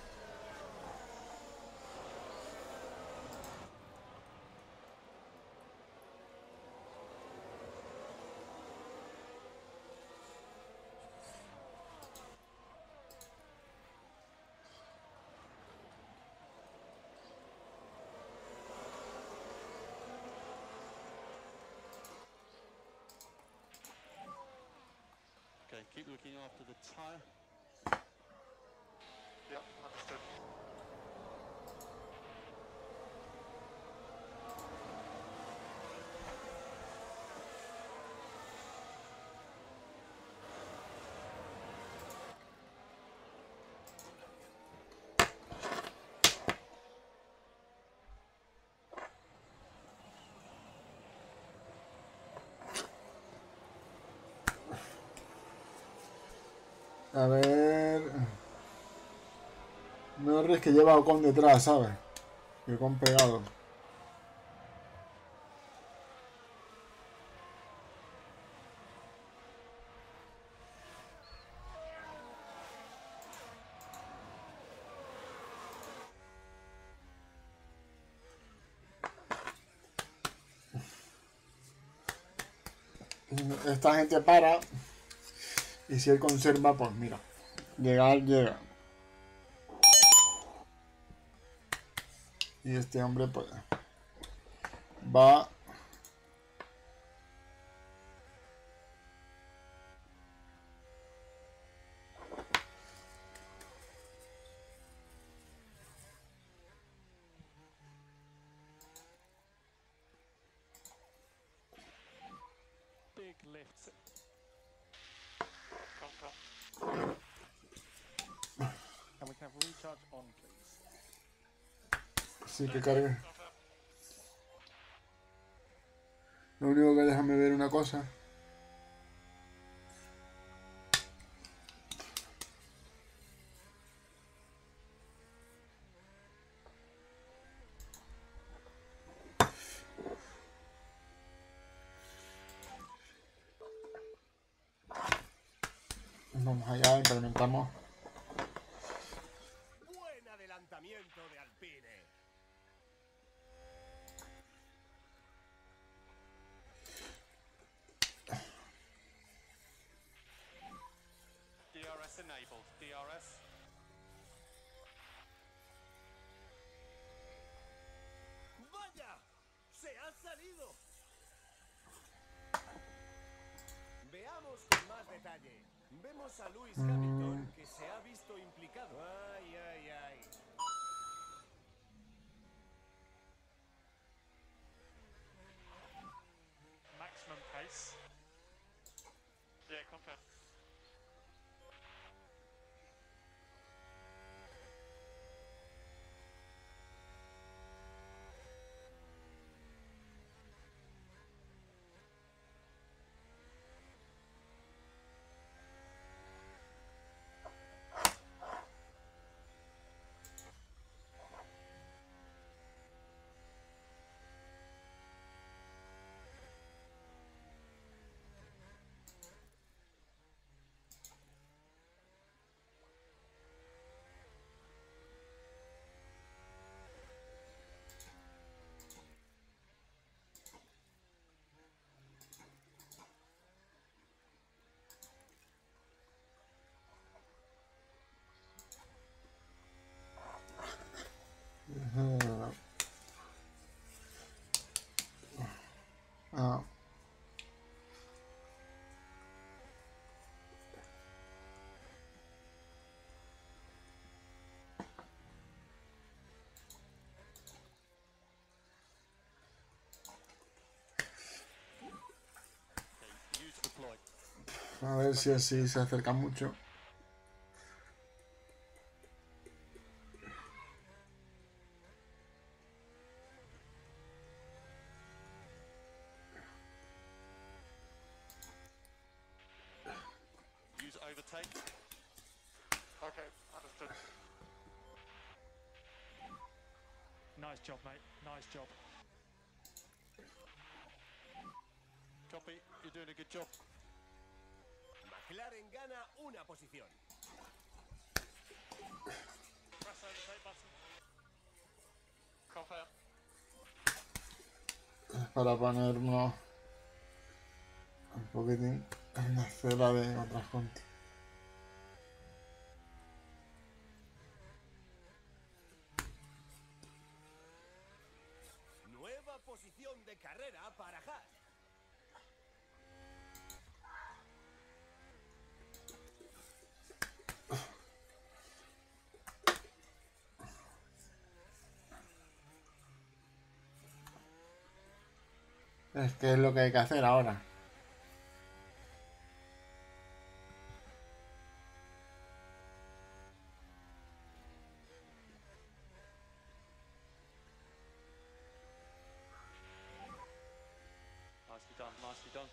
Okay, keep looking after the tyre. Yep, understood. A ver. Norris que lleva a Ocon detrás, ¿sabes? Y Ocon pegado. Esta gente para. Y si él conserva, pues mira. Llegar, llega. Y este hombre, pues. Va. big lift. Confirm. And we can have recharge on, please. Sí, que cargue. Confirm. Lo único que déjame ver una cosa. Vamos allá, implementamos. Buen adelantamiento de Alpine. D R S enabled. D R S. ¡Vaya! ¡Se ha salido! Veamos con más detalle. Vemos a Lewis Hamilton que se ha visto implicado. Ay, ay, ay. Maximum pace. Yeah, confirm. Ah, Okay, use deploy. a ver si así se acerca mucho. Use overtake. Okay, understood. Nice job, mate. Nice job. Copy. You're doing a good job. McLaren gana una posición. Press overtake button. Confirm. Para ponernos un poquitín en la cera de otras conti. Nueva posición de carrera para Haas. Es que es lo que hay que hacer ahora. Nicely done. Nicely done.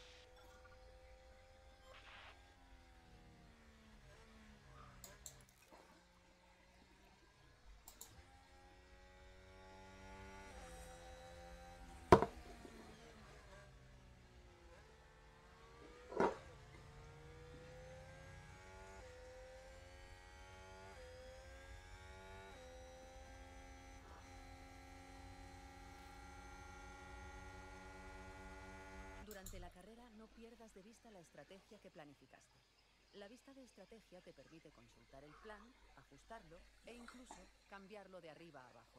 Durante la carrera no pierdas de vista la estrategia que planificaste. La vista de estrategia te permite consultar el plan, ajustarlo e incluso cambiarlo de arriba a abajo.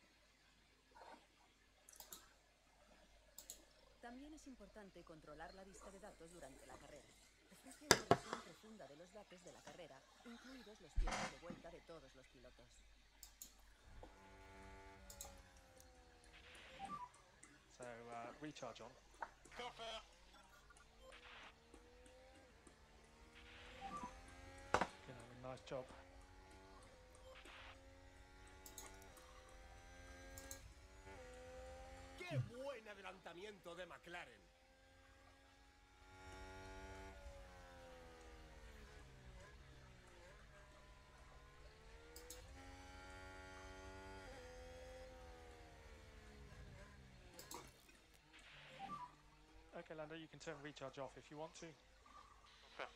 También es importante controlar la vista de datos durante la carrera. Ofrece una visión profunda de los datos de la carrera, incluidos los tiempos de vuelta de todos los pilotos. So, uh, recharge on. Confirm. nice job. ¡Qué buen adelantamiento de McLaren! Okay, Lando, you can turn recharge off if you want to. Okay.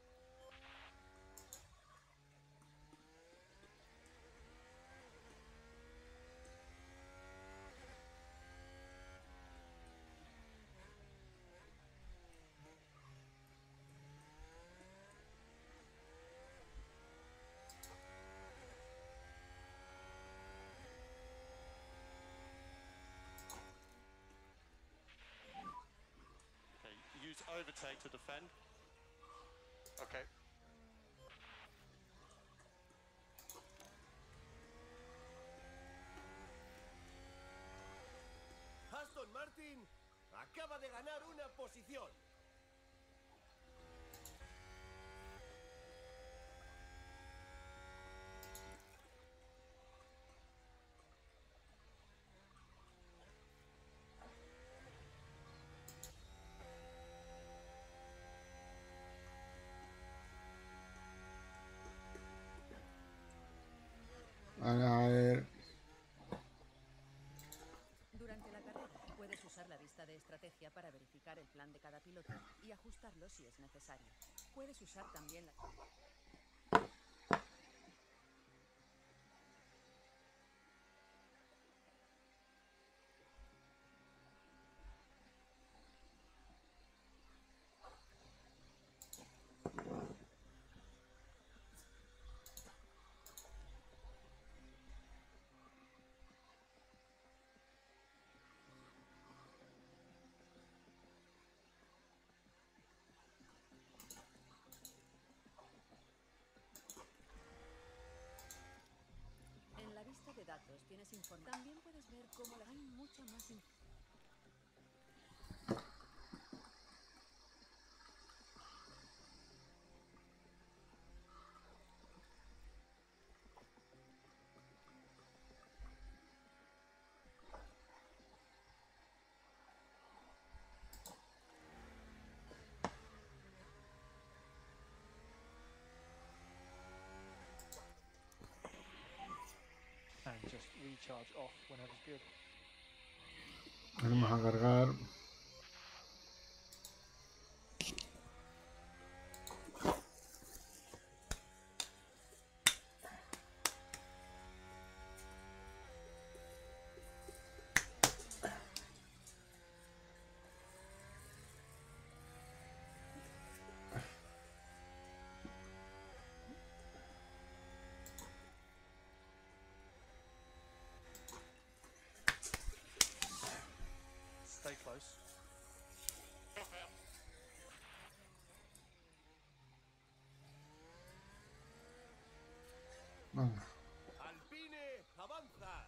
Okay, use overtake to defend. Okay. Aston Martin acaba de ganar una posición. A ver. Durante la carrera, puedes usar la vista de estrategia para verificar el plan de cada piloto y ajustarlo si es necesario. Puedes usar también la... En la vista de datos tienes información. También puedes ver cómo la... hay mucha más información. And just recharge off whenever's good. Vamos a cargar. Stay close. Venga. Alpine avanza.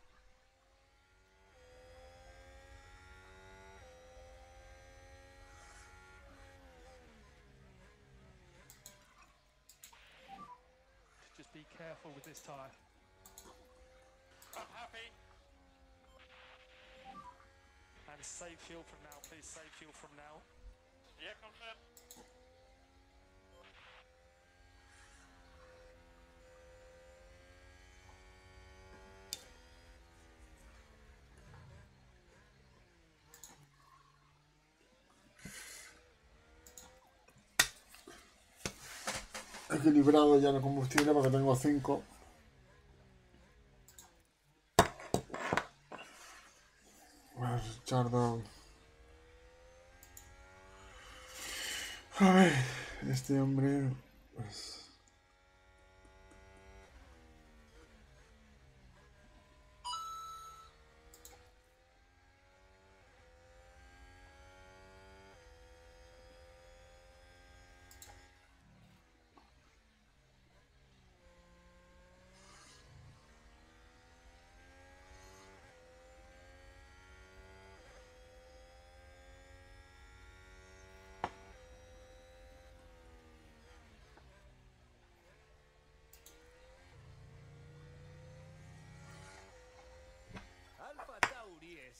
Just be careful with this tyre. I'm happy. And save fuel from now, please. Save fuel from now. Yeah, confirm. He equilibrado ya el combustible porque tengo cinco. Bueno, Richardo. A ver, este hombre, pues...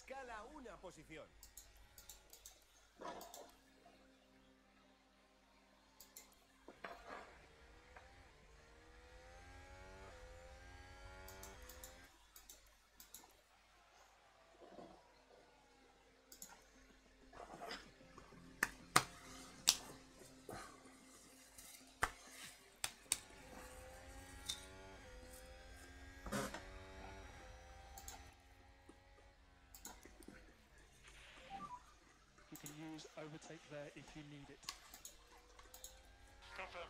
Escala una posición. You can use overtake there if you need it. Confirm.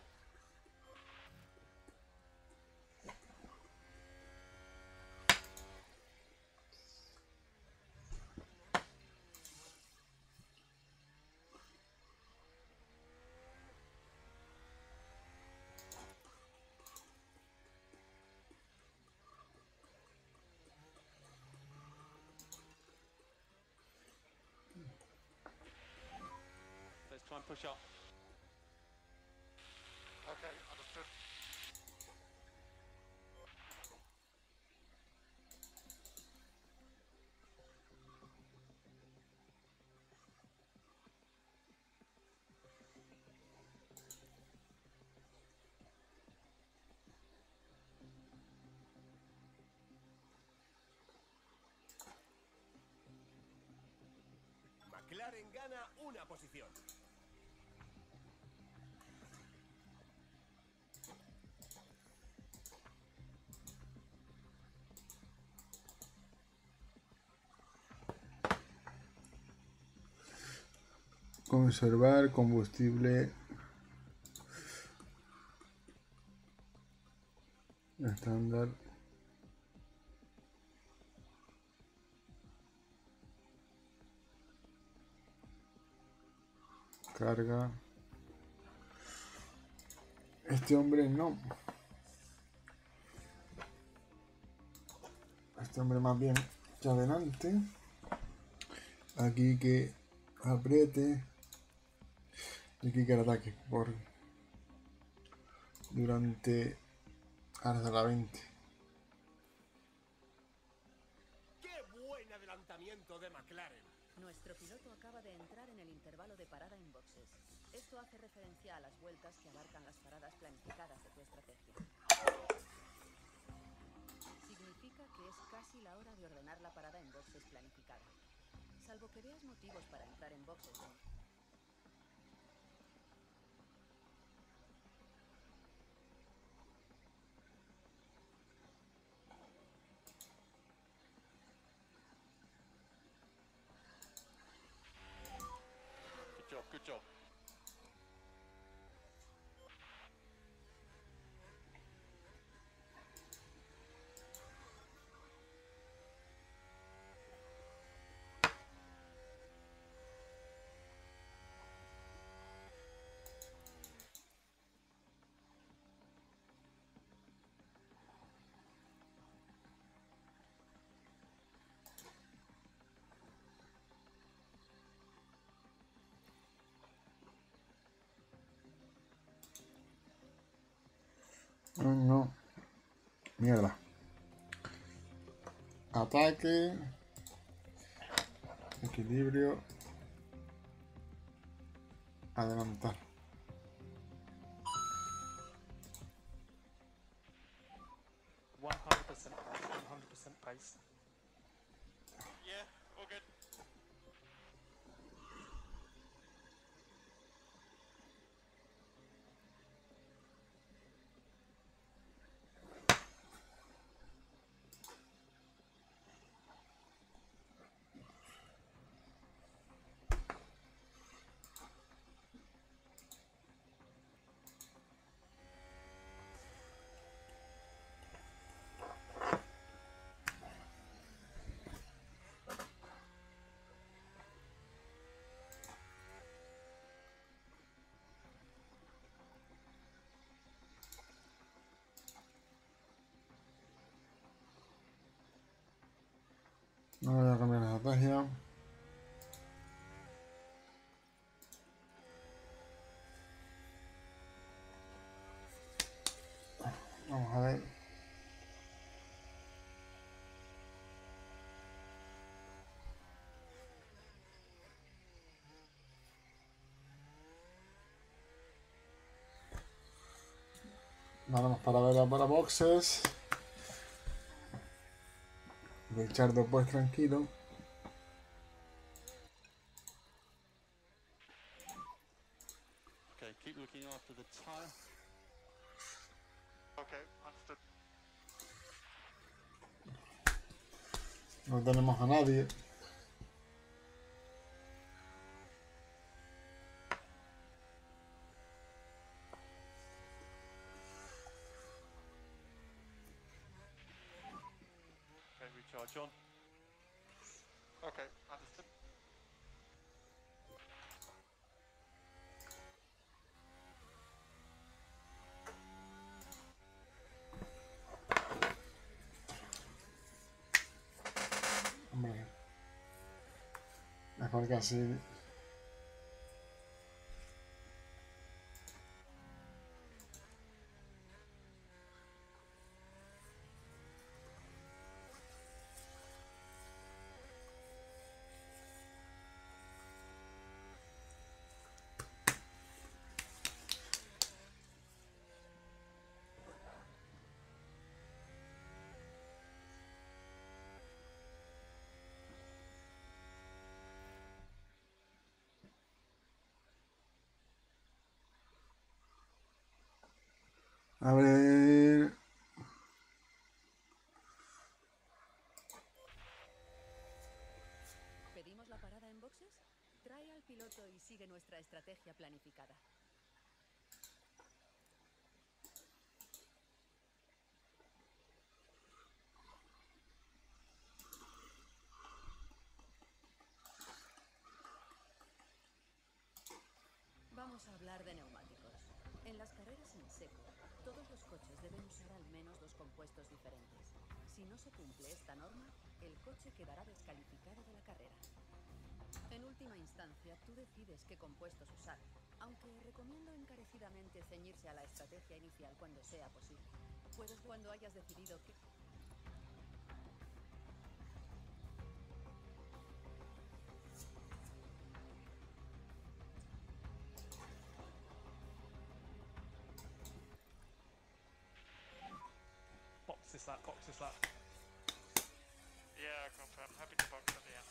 Let's try and push up. Okay, understood. McLaren gana una posición. Conservar combustible estándar. Carga. Este hombre no. Este hombre más bien que adelante. Aquí que apriete. Y aquí que el ataque por durante hasta la veinte. ¡Qué buen adelantamiento de McLaren! Nuestro piloto acaba de entrar en el intervalo de parada en boxes. Esto hace referencia a las vueltas que abarcan las paradas planificadas de tu estrategia. Significa que es casi la hora de ordenar la parada en boxes planificada. Salvo que veas motivos para entrar en boxes, ¿no? Good job, good job. No, no. Mierda. Ataque. Equilibrio. Adelantar. one hundred percent pace, one hundred percent pace. Yeah, all good. No voy a cambiar la estrategia. Vamos a ver. Vamos para ver para boxes. Richardo pues tranquilo. Okay, keep looking after the tire. Okay, understood. No tenemos a nadie. Okay, recharge on. Okay, understood. Hombre. Mejor que así. A ver. ¿Pedimos la parada en boxes? Trae al piloto y sigue nuestra estrategia planificada. Vamos a hablar de neumáticos. En las carreras en seco, todos los coches deben usar al menos dos compuestos diferentes. Si no se cumple esta norma, el coche quedará descalificado de la carrera. En última instancia, tú decides qué compuestos usar, aunque recomiendo encarecidamente ceñirse a la estrategia inicial cuando sea posible. Puedes cuando hayas decidido que... Box this lap, box this lap. Yeah, confirm. Happy to box at the end.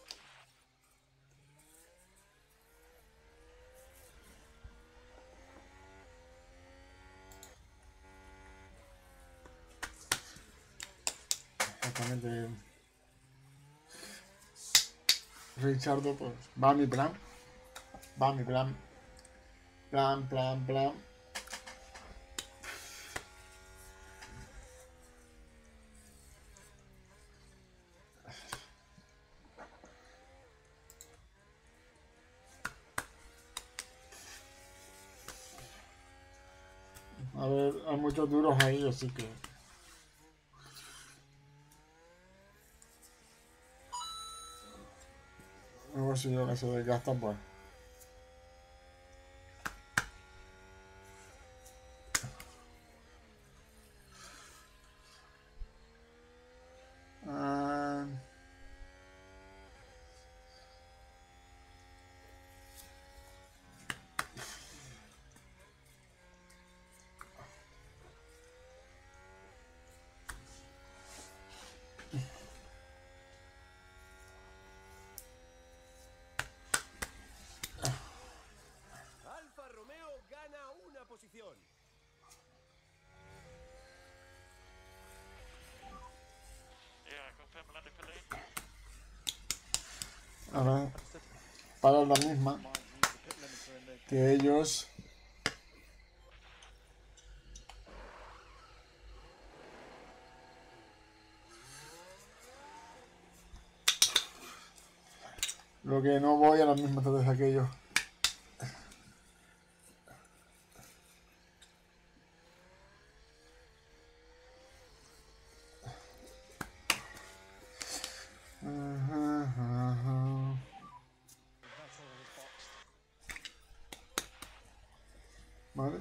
Exactamente. Richardo, pues va mi plan. Va mi plan. Plan, plan, plan. A ver, hay muchos duros ahí, así que... Luego si yo que se desgasta, pues... Ah, Alfa Romeo gana una posición. Yeah, confirm landing for lane. a ver, para la misma Might use the pit limiter in the que ellos... Lo que no voy a la misma estrategia que ellos. Ajá, ajá. that's all his box. Vale.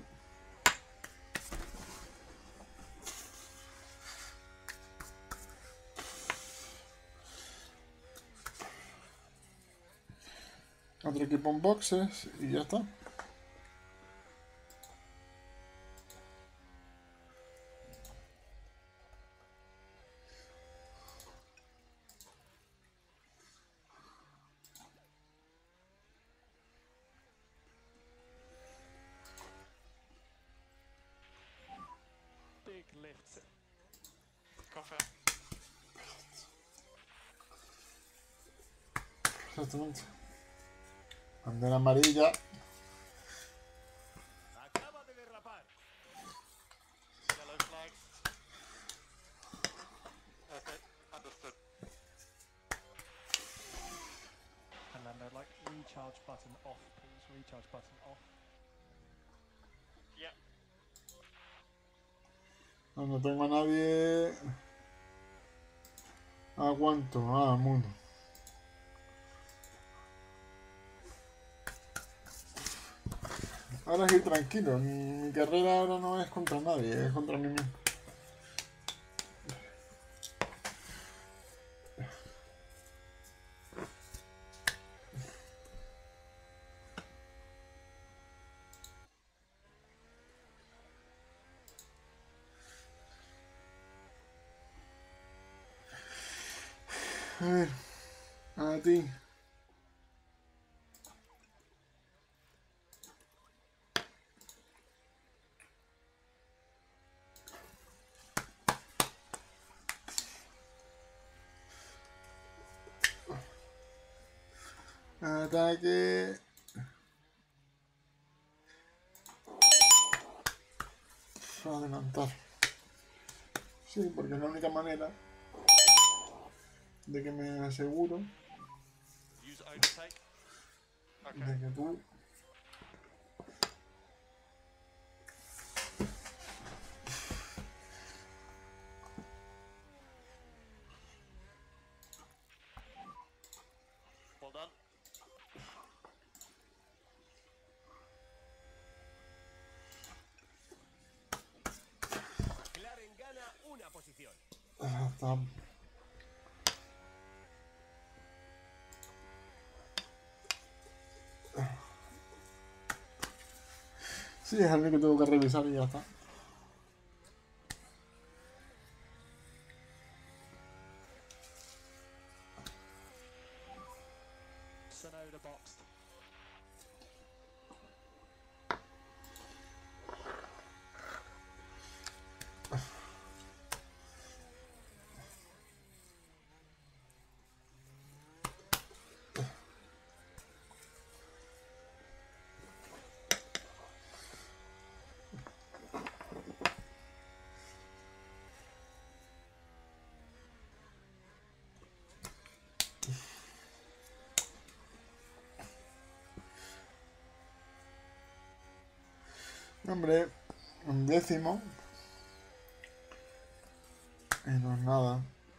Otro equipo en boxes y ya está. big lift. Confirm. Exactamente. Bandera amarilla. Acaba de derrapar. Yellow flag. Okay, understood. And then they're like recharge button off, please. Recharge button off. Yeah. No, no tengo a nadie. Aguanto. Ah, mundo. Ahora es ir tranquilo. Mi, mi carrera ahora no es contra nadie, es contra mí mismo. A ver, a ti. Ataque. Adelantar. Sí, porque es la única manera de que me aseguro Use overtake. Okay. de que tú Well done. Claren gana una posición. ah, está. Sí, es el único que tengo que revisar y ya está. Sonoda boxed. Hombre, un décimo. Y no es nada.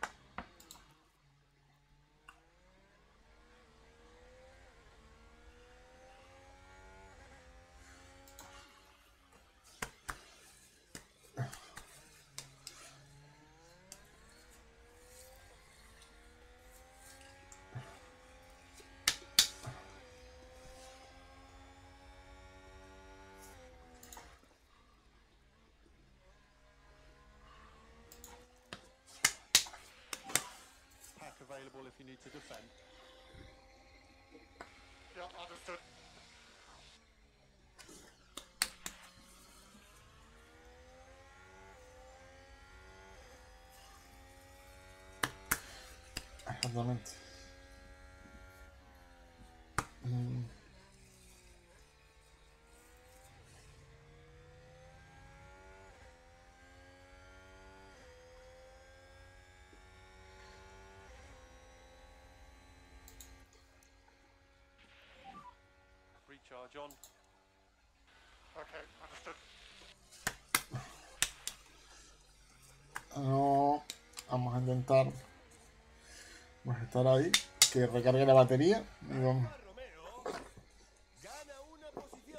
Pack available if you need to defend. Yeah, understood. Exactamente. Mm. Recharge on. Okay, understood. No, vamos a intentar. Vamos a estar ahí. Que recargue la batería. Y vamos. Alfa Romeo gana una posición.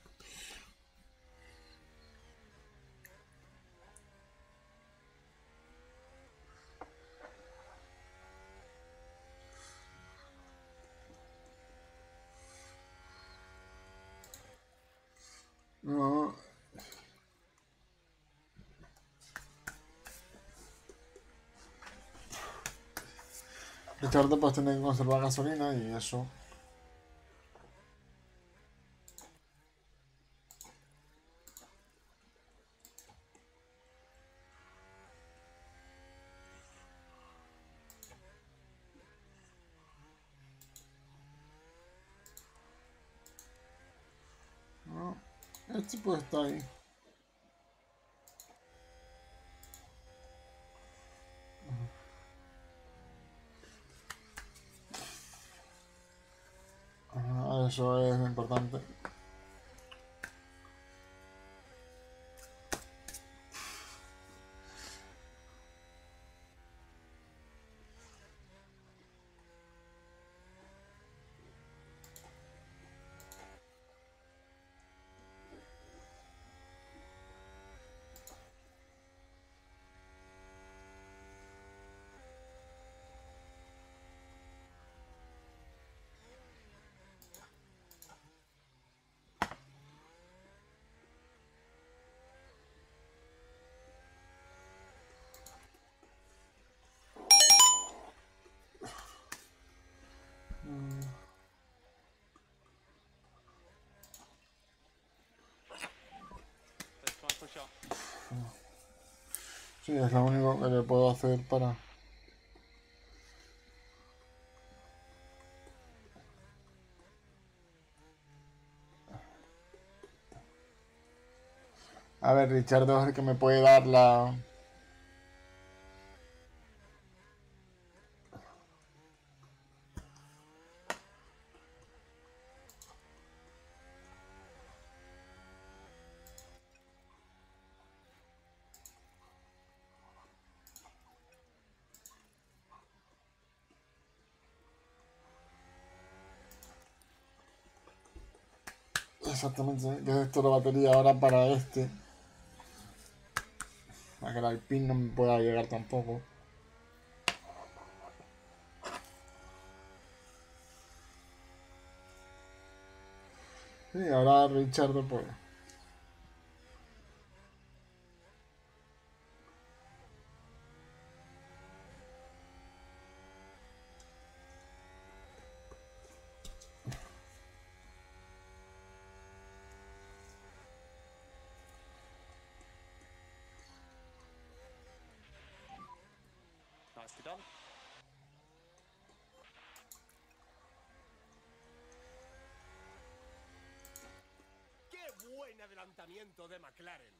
No. Richard pues tiene que conservar gasolina y eso. Este pues está ahí. Ah, eso es lo importante. Let's try and push up. Sí, es lo único que le puedo hacer para... A ver, Richardo es el que me puede dar la... Exactamente, que es esto la batería ahora para este. Para que el Alpine no me pueda llegar tampoco. Sí, ahora Richardo pues... Nicely done. ¡Qué buen adelantamiento de McLaren!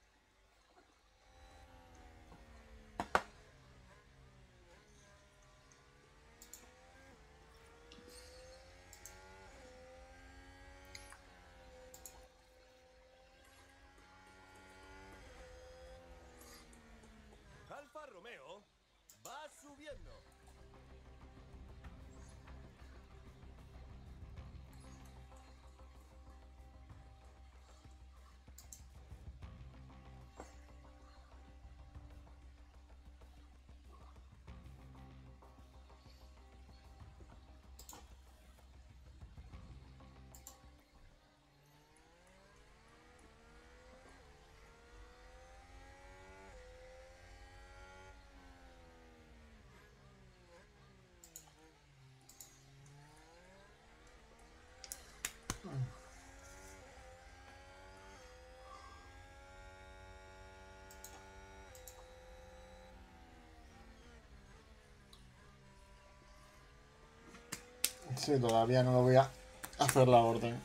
Alfa Romeo va subiendo. Sí, todavía no lo voy a hacer la orden.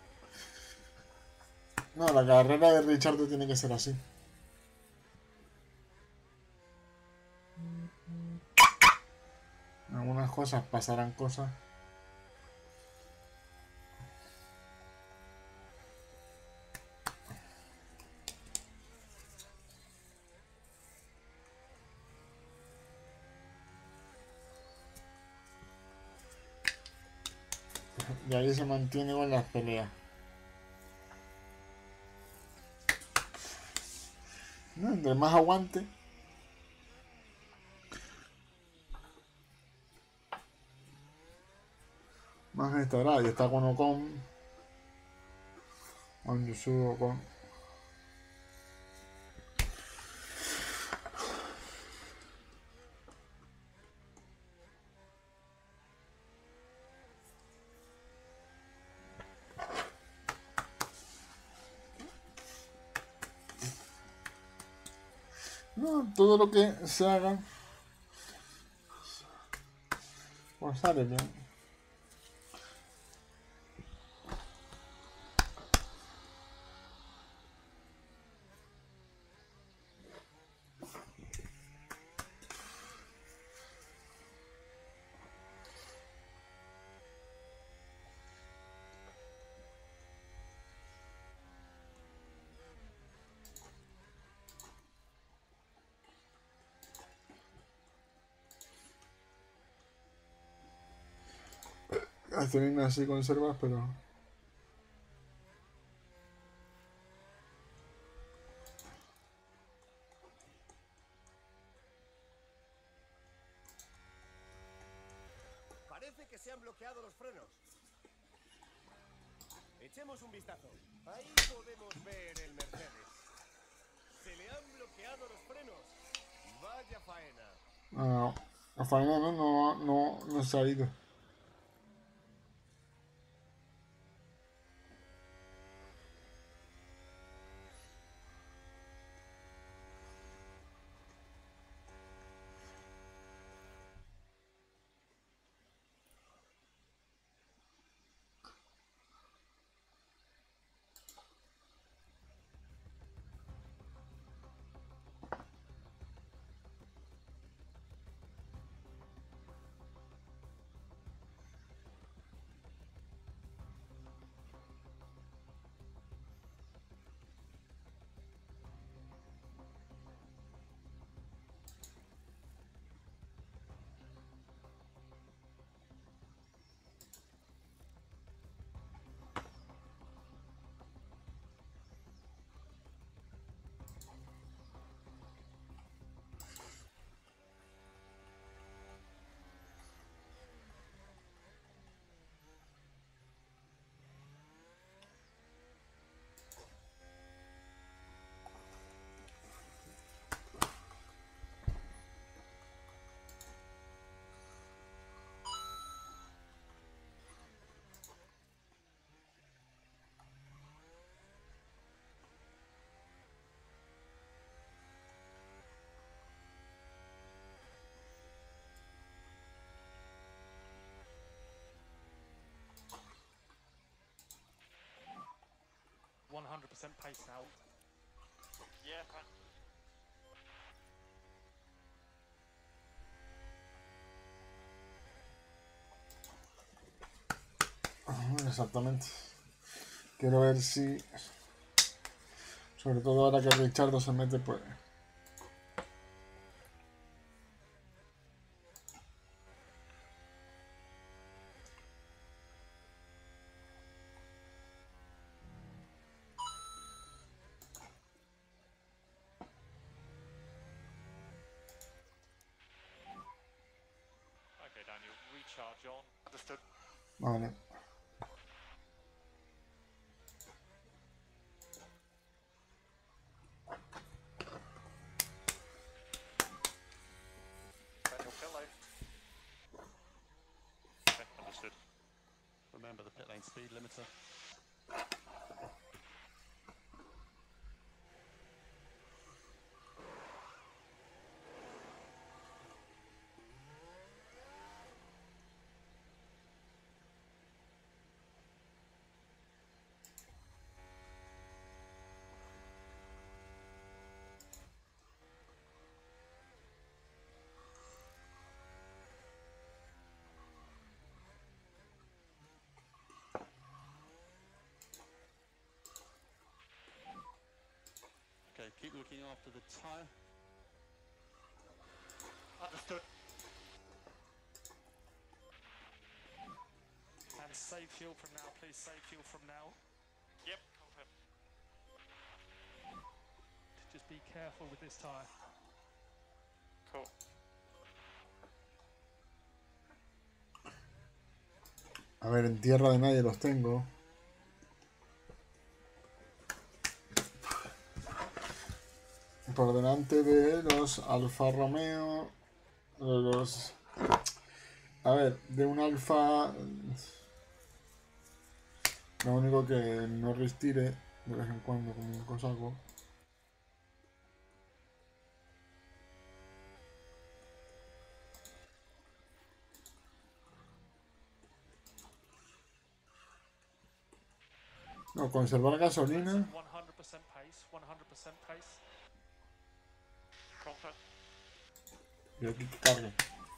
No, la carrera de Richardo tiene que ser así. En algunas cosas pasarán cosas. Y ahí se mantiene con las peleas. No, entre más aguante. Más estará. Y está con Ocon. Con Yusu Ocon. No, todo lo que se haga pues sale bien. tienen así conservas, pero... Parece que se han bloqueado los frenos. Echemos un vistazo. Ahí podemos ver el Mercedes. Se le han bloqueado los frenos. Vaya faena. Ah, la faena no, no, no, no se ha ido. one hundred percent pace now. Yeah, fine. Exactamente. Quiero ver si... Sobre todo ahora que Richardo se mete, pues... Okay, Daniel, recharge on. Understood. Vale. Daniel, pit lane. Okay, understood. Remember the pit lane speed limiter. Okay, keep looking after the tyre. Understood. And save fuel from now, please. Save fuel from now. Yep, confirm. Just be careful with this tyre. Cool. A ver, en tierra de nadie los tengo. Por delante de los Alfa Romeo. De los... A ver, de un Alfa... Lo único que no restire de vez en cuando como un cosaco. No, conservar gasolina. one hundred percent pace, one hundred percent pace. Confirm. Y aquí que cargue.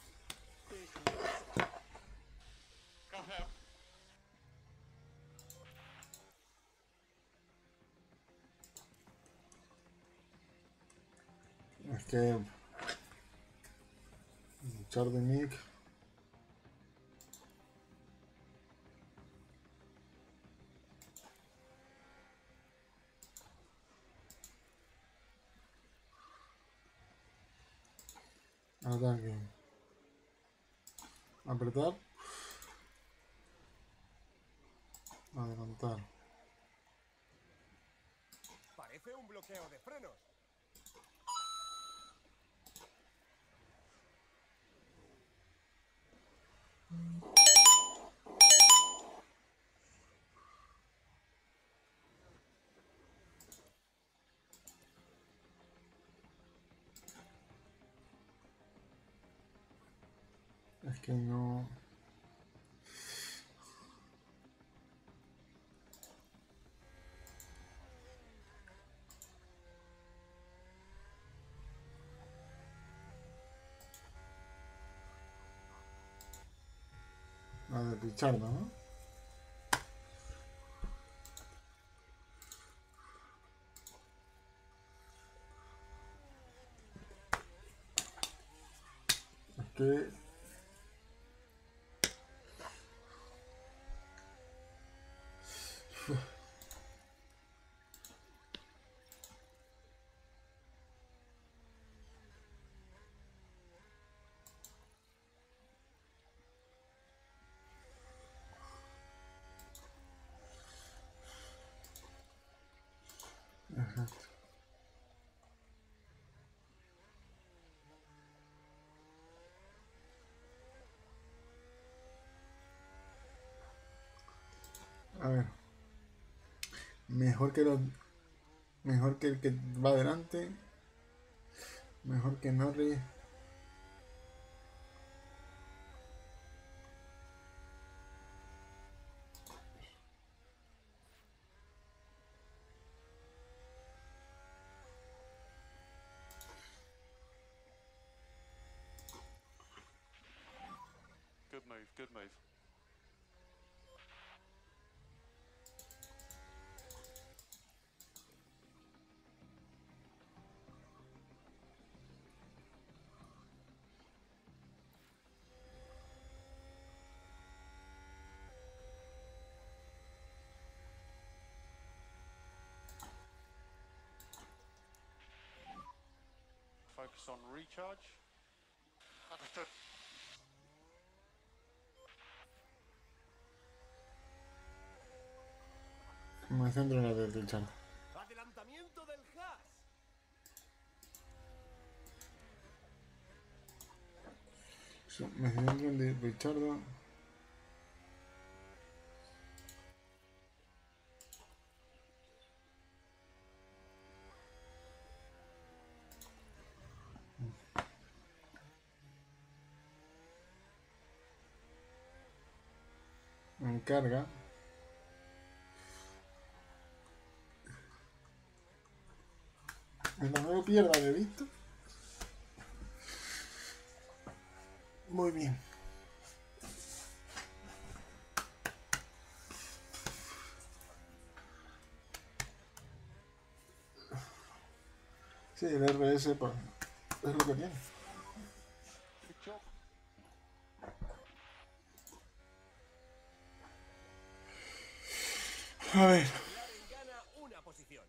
Confirm. Es que... Echar de Nick. Ataque. Apretar. Adelantar. Parece un bloqueo de frenos. Es que no... La de Pichardo, ¿no? Es que... Exacto. A ver. Mejor que los... Mejor que el que va adelante. Mejor que Norris. Good move, good move. Focus on recharge. Understood. Me centro en la de Pichardo. Adelantamiento del Haas. Sí, me centro en el de Pichardo. En carga. Mientras no lo pierda de vista. Muy bien. Sí, el R S pues, es lo que tiene. Good job. A ver. McLaren gana una posición.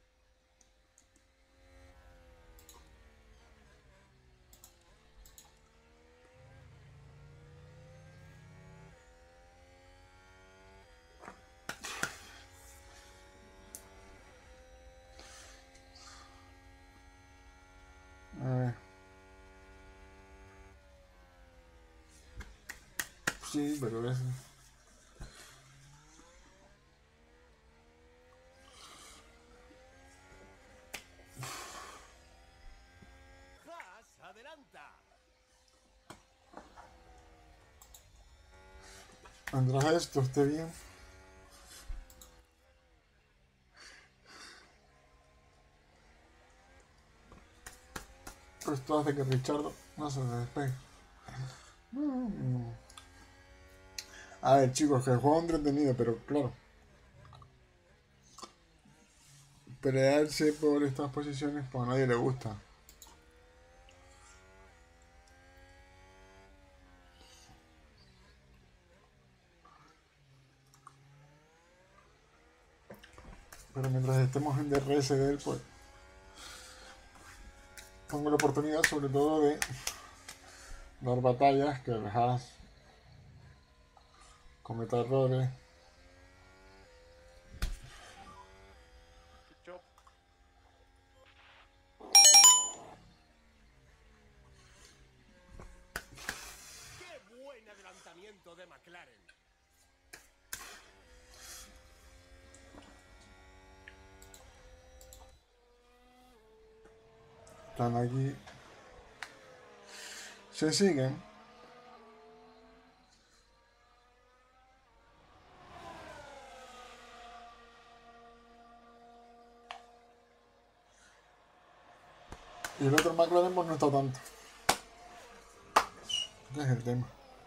A ver. Sí, pero es... Haas adelanta. Mientras esto esté bien. Esto hace que Richardo no se despegue. A ver, chicos, que el juego es entretenido, pero claro. Pelearse por estas posiciones, pues a nadie le gusta. Pero mientras estemos en D R S de él, pues tengo la oportunidad sobre todo de dar batallas, que el Haas cometa errores. Good job. ¡Qué buen adelantamiento de McLaren! Están aquí. Se siguen. Y el otro McLaren pues no está tanto. Ese es el tema.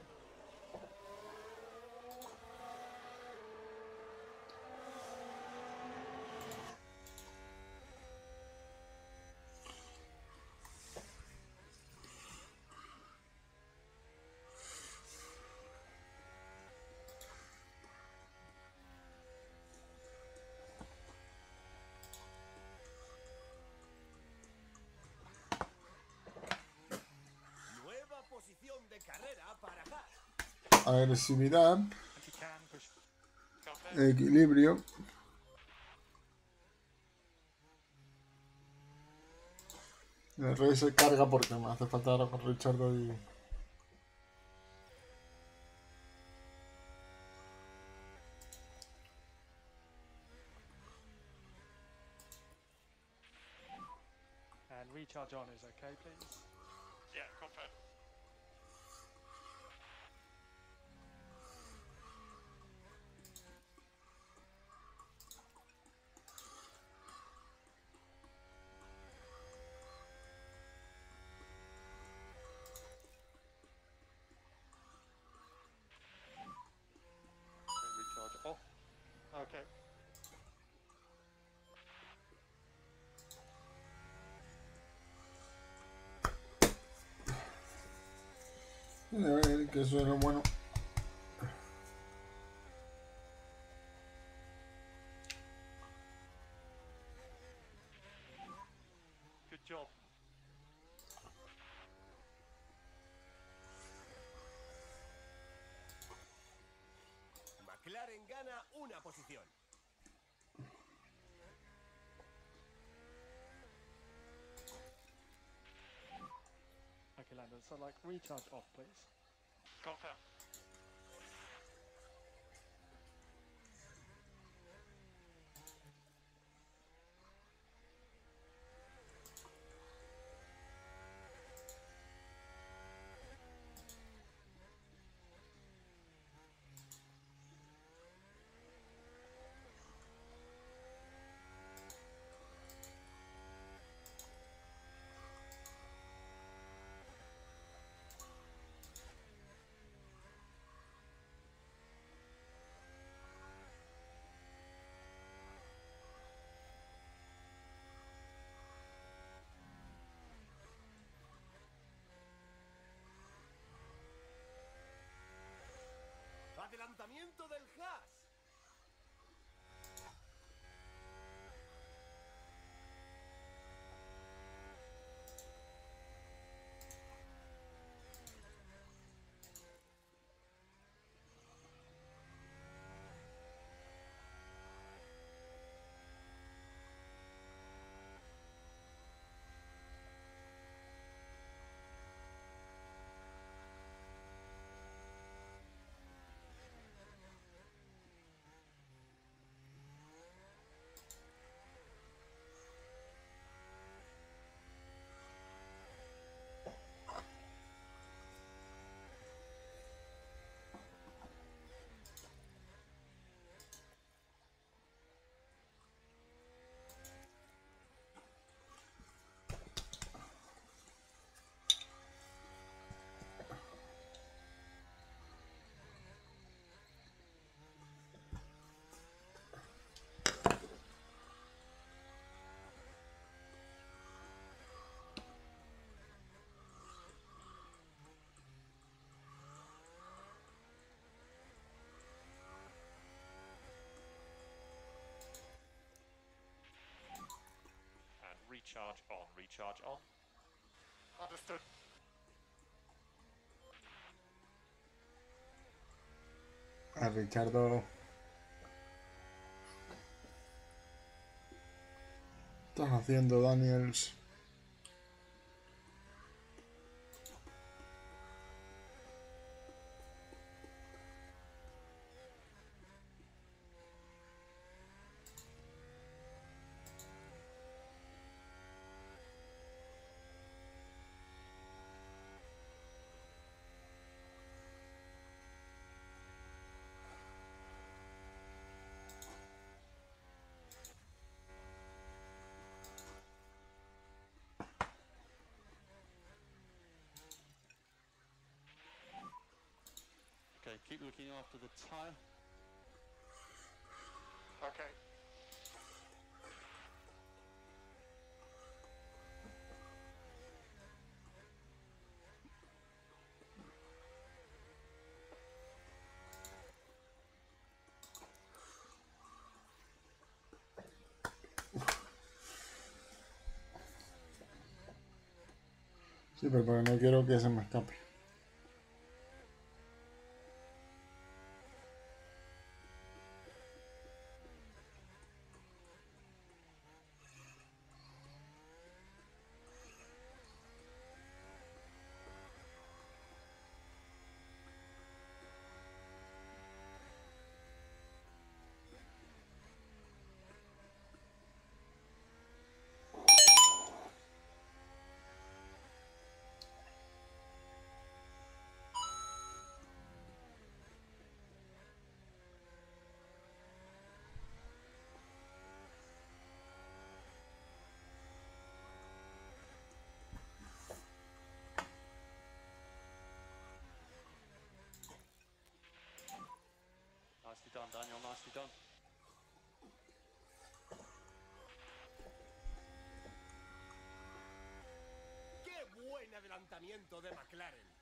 Nueva posición de carrera para Haas. Agresividad, If you can, push. Go there. equilibrio. El rey se carga porque me hace falta ahora con Richardo y... And recharge on is okay, please. Yeah, confirm. Recharge off. Okay. A ver, que eso es lo bueno. Good job. McLaren gana una posición. Okay, Landon. So like recharge off, please. Confirm. Adelantamiento del Haas. And recharge on. Recharge on. Understood. A Richardo. ¿Qué estás haciendo, Daniels? Okay, keep looking after the tire. Okay. Sí, pero porque no quiero que se me escape. Nicely done, Daniel, nicely done. ¡Qué buen adelantamiento de McLaren!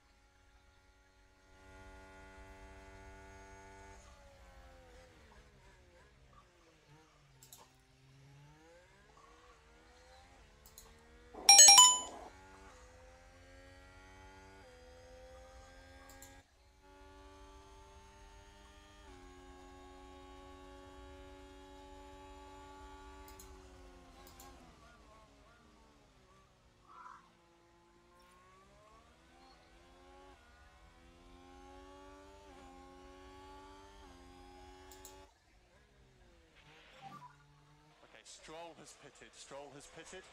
Okay, Stroll has pitted, Stroll has pitted.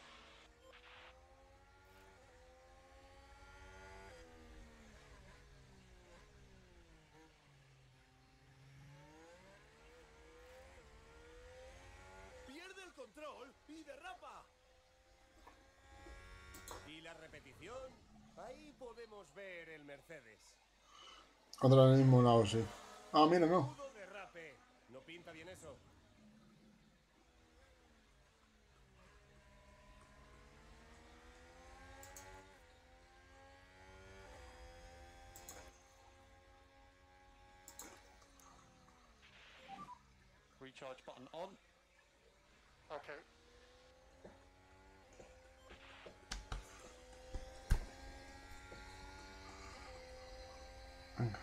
Pierde el control y derrapa. Y la repetición, ahí podemos ver el Mercedes. Contra el mismo lado, sí. Ah, mira, no. Menudo derrape. No pinta bien eso. Recharge button on. Okay. Venga.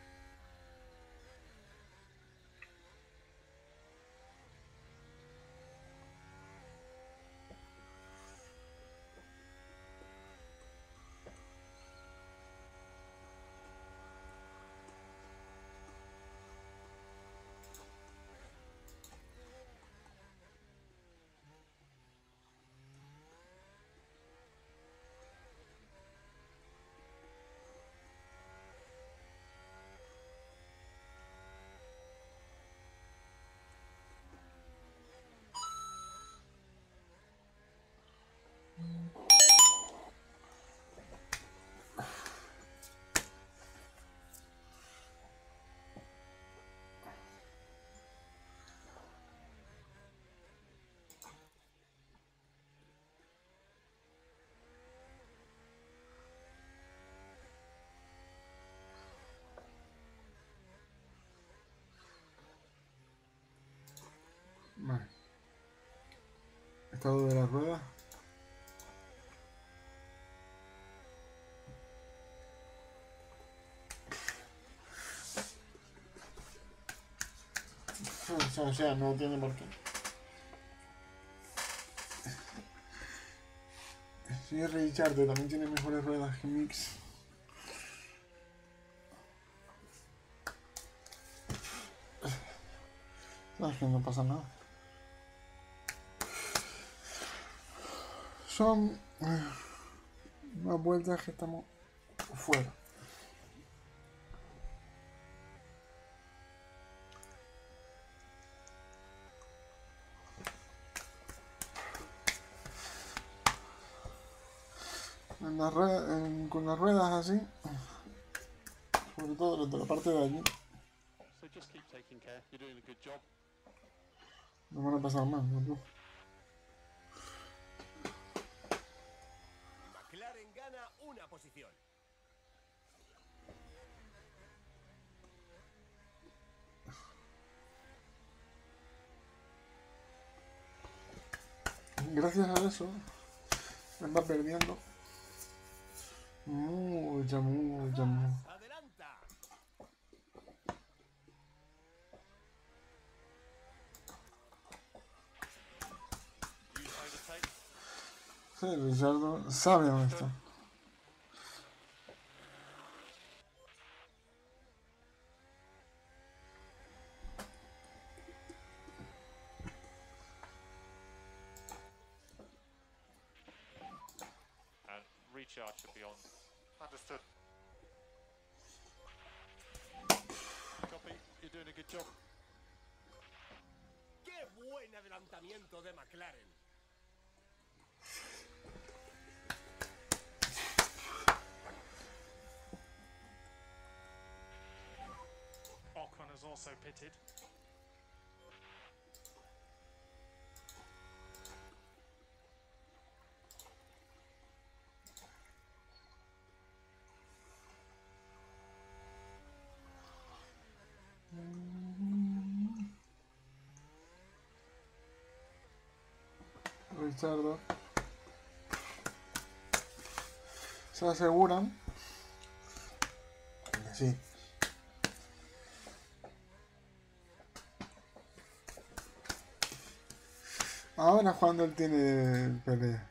Vale. Estado de la rueda. O sea, no tiene por qué. Sí, Richard también tiene mejores ruedas que Mix. No, es que no pasa nada. Son unas vueltas que estamos fuera. En las ruedas, en, con las ruedas así, sobre todo desde la parte de allí, So just keep taking care. You're doing a good job. no van a pasar más, ¿no? Tú. McLaren gana una posición. Gracias a eso, me va perdiendo mucha, mucha, mucha. Adelanta. Use overtake. Sí, Richardo sabe dónde está. And recharge should be on. Understood. Copy. You're doing a good job. ¡Qué buen adelantamiento de McLaren! Ocon has also pitted. Richardo se aseguran que sí. Ahora cuando él tiene pelea.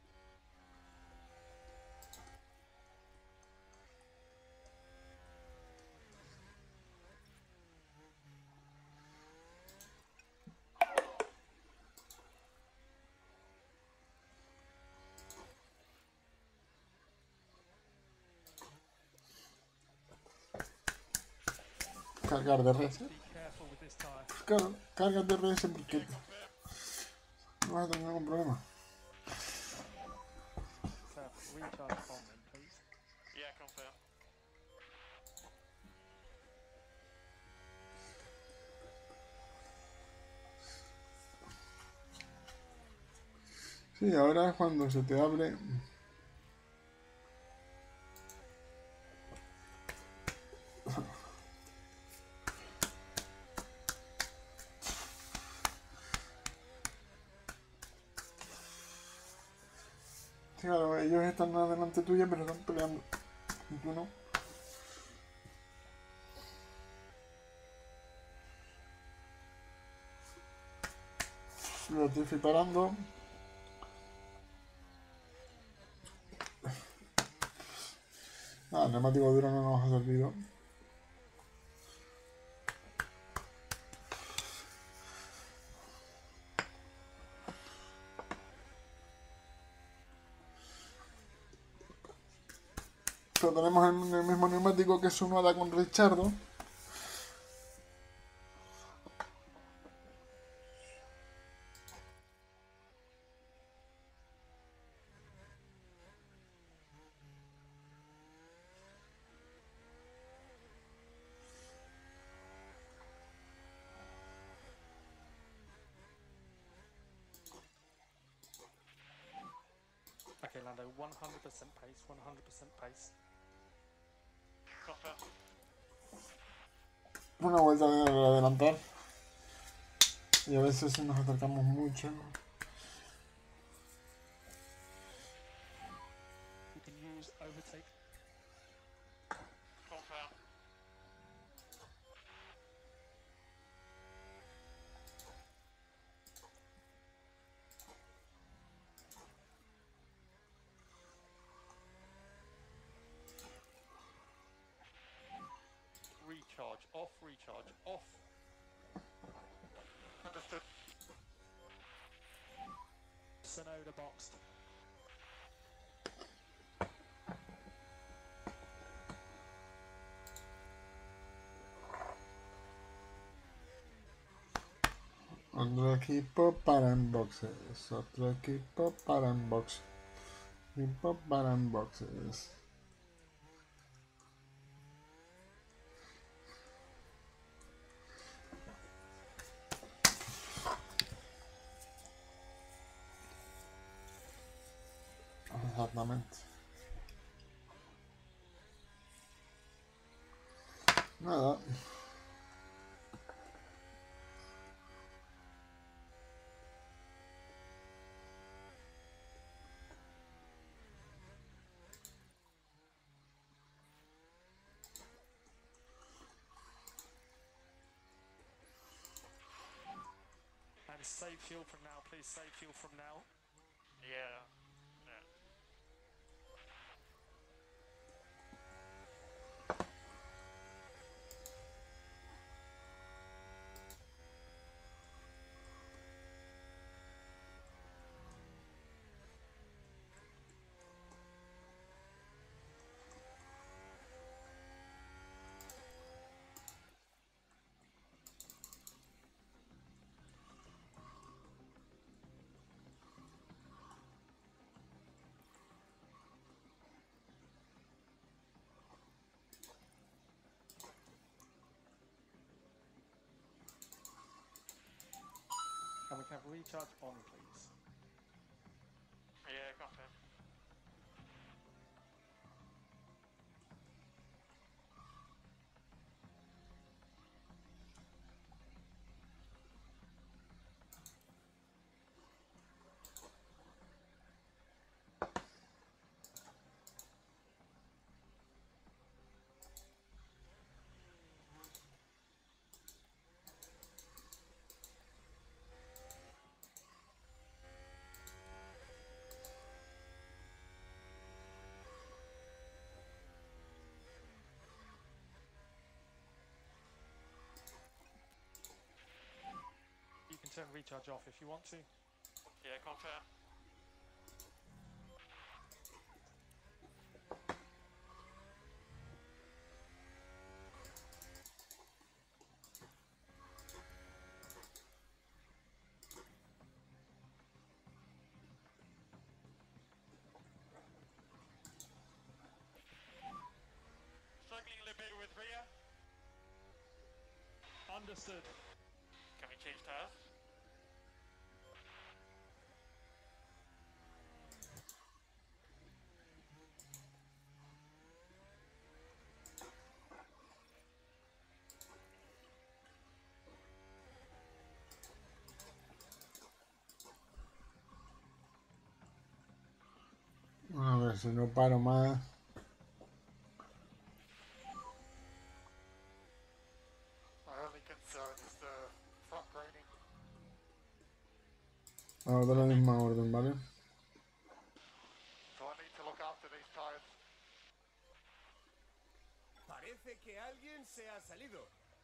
Cargar de res. Be careful with this tyre. Claro, carga de res porque no vas a tener ningún problema. So recharge on then, please. Yeah, confirm. Sí, ahora es cuando se te abre. Sí, claro, ellos están adelante tuya, pero están peleando. Y tú no. Lo estoy preparando. Ah, el neumático duro no nos ha servido. Pero tenemos el, el mismo neumático que Tsunoda con Richardo. Okay, Lando, one hundred percent pace, one hundred percent pace. Confirm. Una vuelta de adelantar. Y a veces si nos acercamos mucho. You can use overtake. Confirm. recharge off. Understood. Sonoda boxed. Otro equipo para unboxes. Otro equipo para unboxes. Equipo para unboxes. Exactamente. Nada. And save fuel from now, please. Save fuel from now. Yeah. Yeah. And we can have recharge on, please. Yeah, copy. You can turn recharge off if you want to. Yeah, copy. Struggling a little bit with rear. Understood. Can we change tires? A ver si no paro más. My only concern is the front braining. Vamos de la misma orden, ¿vale? So I need to look after these tires. Parece que alguien se ha salido.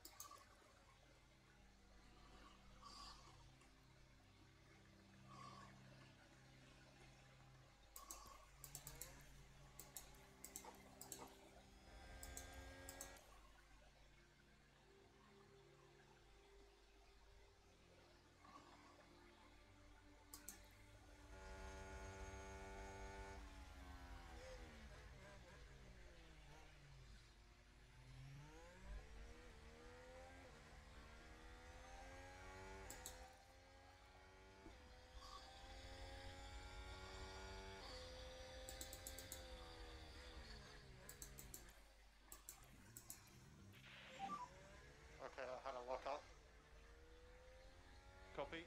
Okay, I had a lockout. Copy.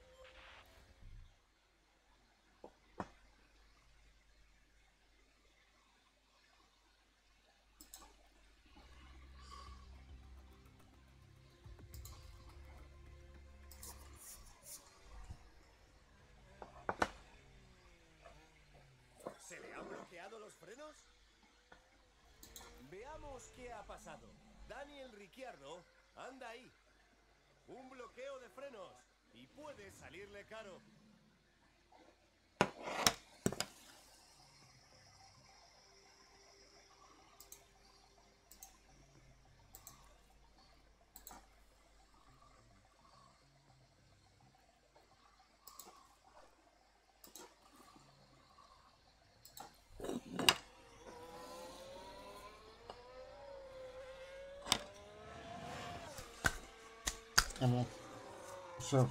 ¿Se le han bloqueado los frenos? Veamos qué ha pasado. Daniel Ricciardo Anda ahí. Un bloqueo de frenos. Y puede salirle caro. Vamos. So.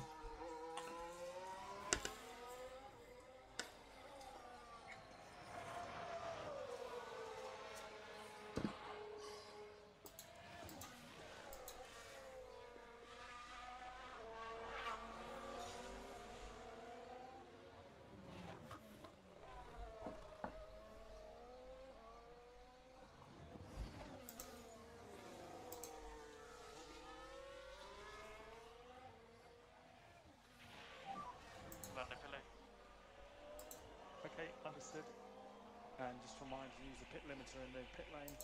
Landing Pele. Okay, understood. And just remind you, use the pit limiter in the pit lane.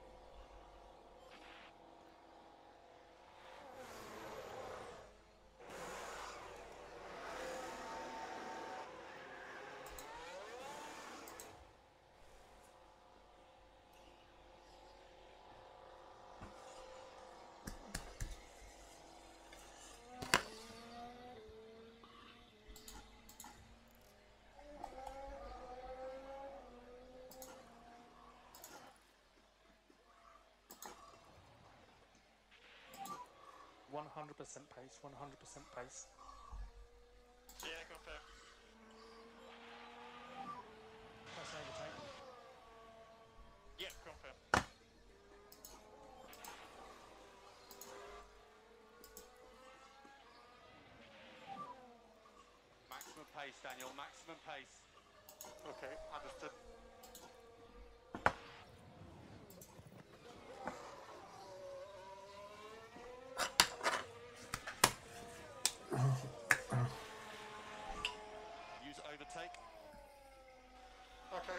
one hundred percent pace, one hundred percent pace. Yeah, confirm. Press overtake. Yeah, confirm. Maximum pace, Daniel, maximum pace. Okay, understood. Use overtake. Okay.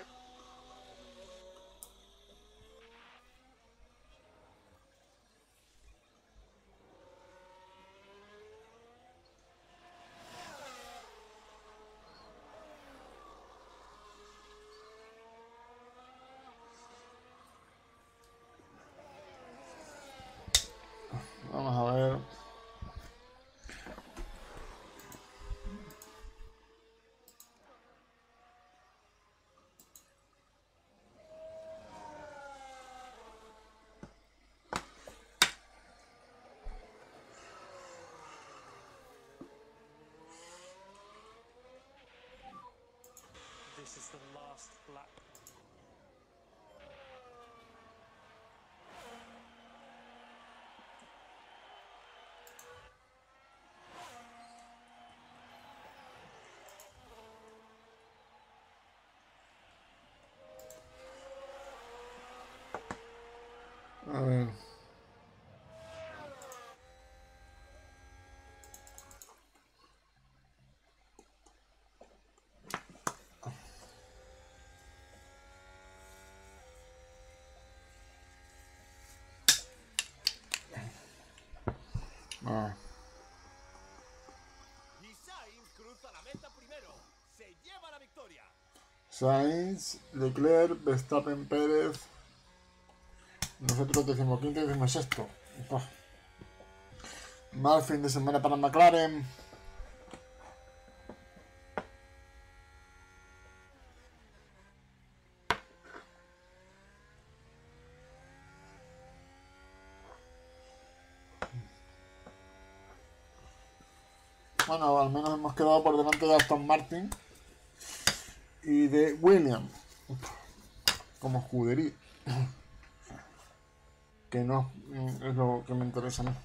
Vamos a ver. This is the last lap. A ver. Ah. Y Sainz cruza la meta primero. Se lleva la victoria. Sainz, Leclerc, Verstappen, Pérez. Nosotros decimoquinto y decimosexto. Uf. Mal fin de semana para McLaren. Bueno, al menos hemos quedado por delante de Aston Martin y de Williams como escudería, que no es lo que me interesa a mí.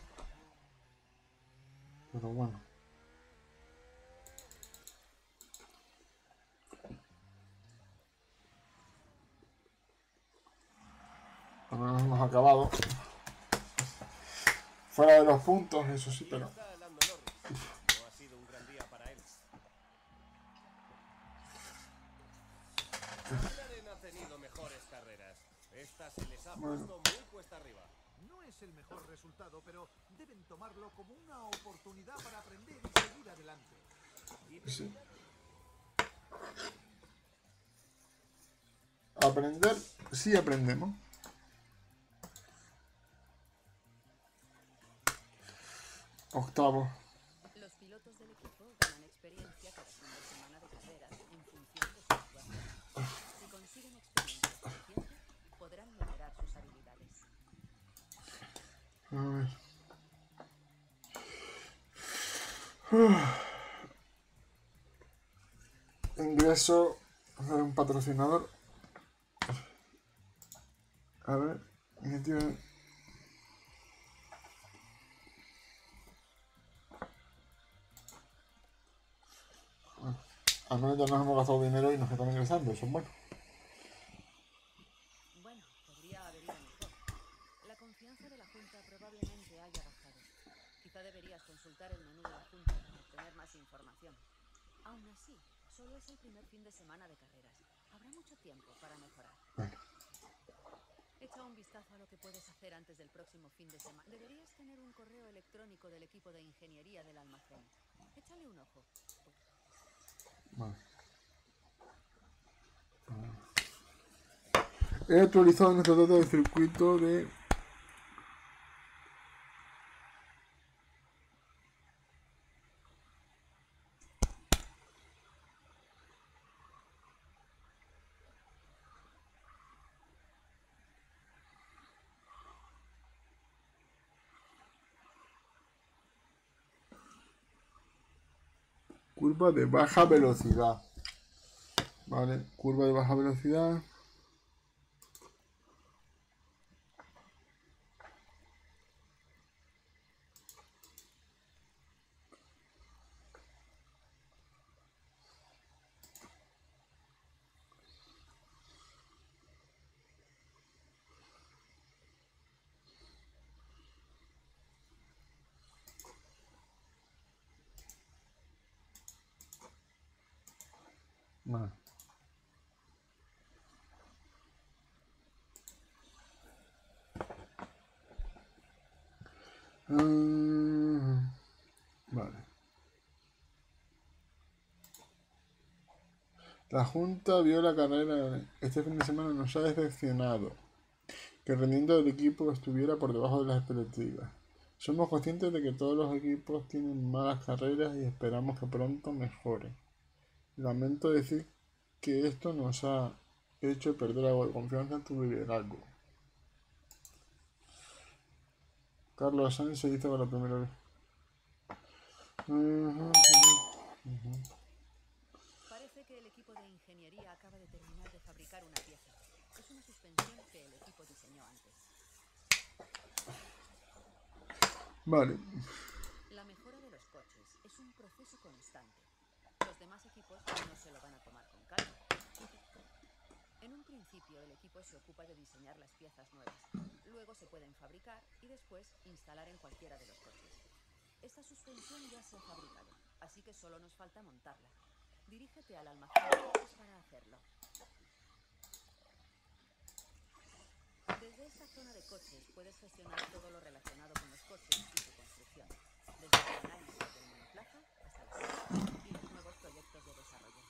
Pero bueno. Al menos hemos acabado. Fuera de los puntos, eso sí, pero... Está Lando Norris. No ha sido un gran día para él. McLaren ha tenido mejores carreras. Esta se les ha Bueno. puesto muy cuesta arriba. No es el mejor resultado, pero deben tomarlo como una oportunidad para aprender y seguir adelante. Sí. Aprender, sí aprendemos. Octavo. Los pilotos del equipo ganan experiencia cada fin de semana de carreras en función de su actuación. Si consiguen experiencia suficiente, podrán mejorar sus habilidades. A ver. Uf. Ingreso de un patrocinador. A ver, ¿qué tiene? Al menos ya nos hemos gastado dinero y nos están ingresando, eso es bueno. Bueno, podría haber ido mejor. La confianza de la Junta probablemente haya bajado. Quizá deberías consultar el menú de la Junta para obtener más información. Aún así, solo es el primer fin de semana de carreras. Habrá mucho tiempo para mejorar. Bueno. Echa un vistazo a lo que puedes hacer antes del próximo fin de semana. Deberías tener un correo electrónico del equipo de ingeniería del almacén. Échale un ojo. Vale. He actualizado nuestro dato de circuito de curva de baja velocidad. Vale, curva de baja velocidad. Vale. Uh, vale. La Junta vio la carrera este fin de semana, nos ha decepcionado que el rendimiento del equipo estuviera por debajo de las expectativas. Somos conscientes de que todos los equipos tienen malas carreras y esperamos que pronto mejore. Lamento decir que esto nos ha hecho perder algo de confianza en tu liderazgo. Carlos Sainz se hizo por la primera vez. Uh-huh, uh-huh. Parece que el equipo de ingeniería acaba de terminar de fabricar una pieza. Es una suspensión que el equipo diseñó antes. Vale. La mejora de los coches es un proceso constante. Los demás equipos no se lo van a tomar con calma. En un principio, el equipo se ocupa de diseñar las piezas nuevas. Luego se pueden fabricar y después instalar en cualquiera de los coches. Esta suspensión ya se ha fabricado, así que solo nos falta montarla. Dirígete al almacén de coches para hacerlo. Desde esta zona de coches puedes gestionar todo lo relacionado con los coches y su construcción, desde el análisis del monoplaza hasta las piezas y los nuevos proyectos de desarrollo.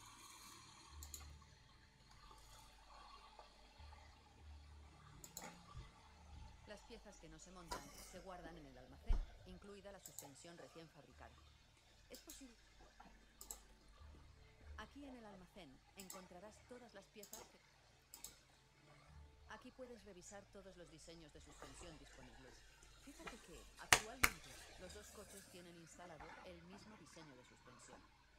Las piezas que no se montan se guardan en el almacén, incluida la suspensión recién fabricada. Es posible. Aquí en el almacén encontrarás todas las piezas que... Aquí puedes revisar todos los diseños de suspensión disponibles. Fíjate que, actualmente, los dos coches tienen instalado el mismo diseño de suspensión.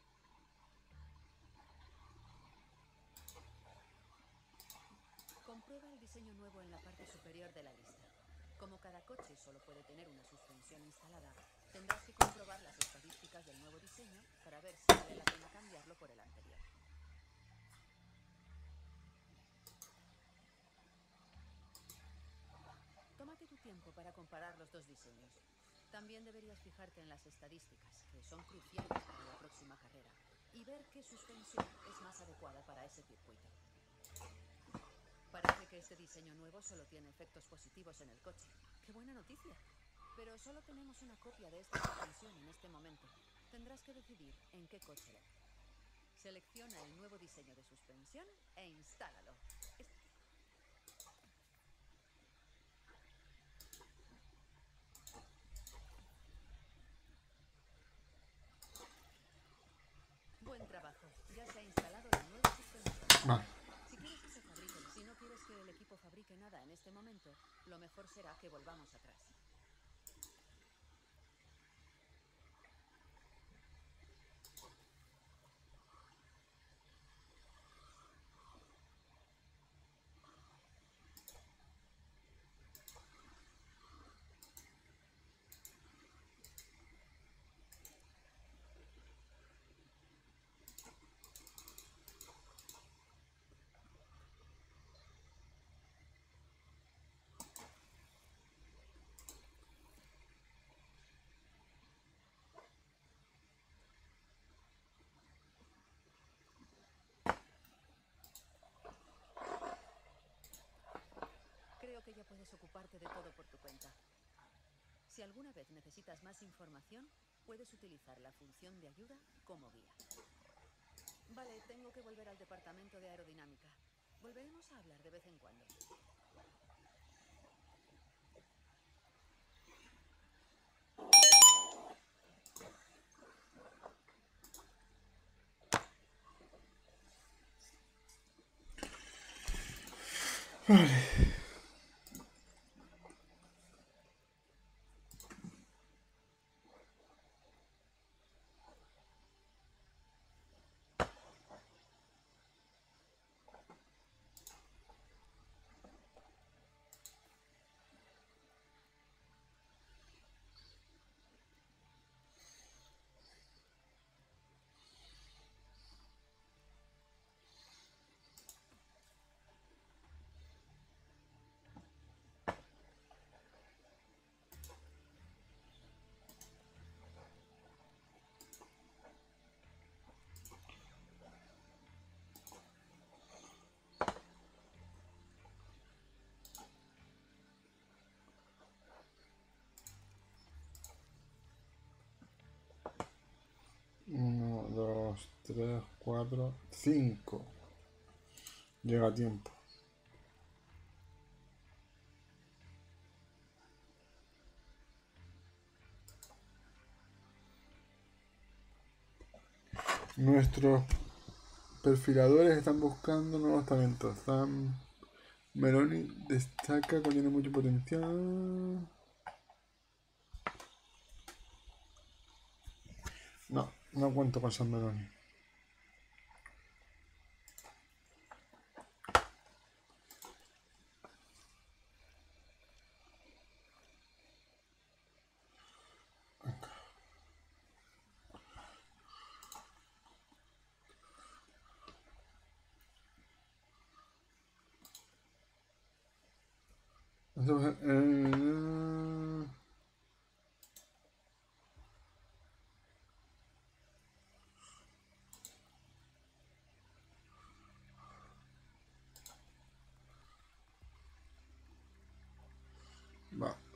Comprueba el diseño nuevo en la parte superior de la lista. Como cada coche solo puede tener una suspensión instalada, tendrás que comprobar las estadísticas del nuevo diseño para ver si vale la pena cambiarlo por el anterior. Tómate tu tiempo para comparar los dos diseños. También deberías fijarte en las estadísticas, que son cruciales para la próxima carrera, y ver qué suspensión es más adecuada para ese circuito. Parece que este diseño nuevo solo tiene efectos positivos en el coche. Qué buena noticia. Pero solo tenemos una copia de esta suspensión en este momento. Tendrás que decidir en qué coche va. Selecciona el nuevo diseño de suspensión e instálalo. Es- Buen trabajo. Ya se ha instalado la nueva suspensión. Vale. Si quieres que se fabrique, si no quieres que el equipo fabrique nada en este momento, lo mejor será que volvamos atrás. Creo que ya puedes ocuparte de todo por tu cuenta. Si alguna vez necesitas más información, puedes utilizar la función de ayuda como guía. Vale, tengo que volver al departamento de aerodinámica. Volveremos a hablar de vez en cuando. Uno, dos, tres, cuatro, cinco. Llega a tiempo. Nuestros perfiladores están buscando nuevos talentos. Sam Meloni destaca, contiene mucho potencial. No, no cuento con Sam Meloni. Entonces, eh, va.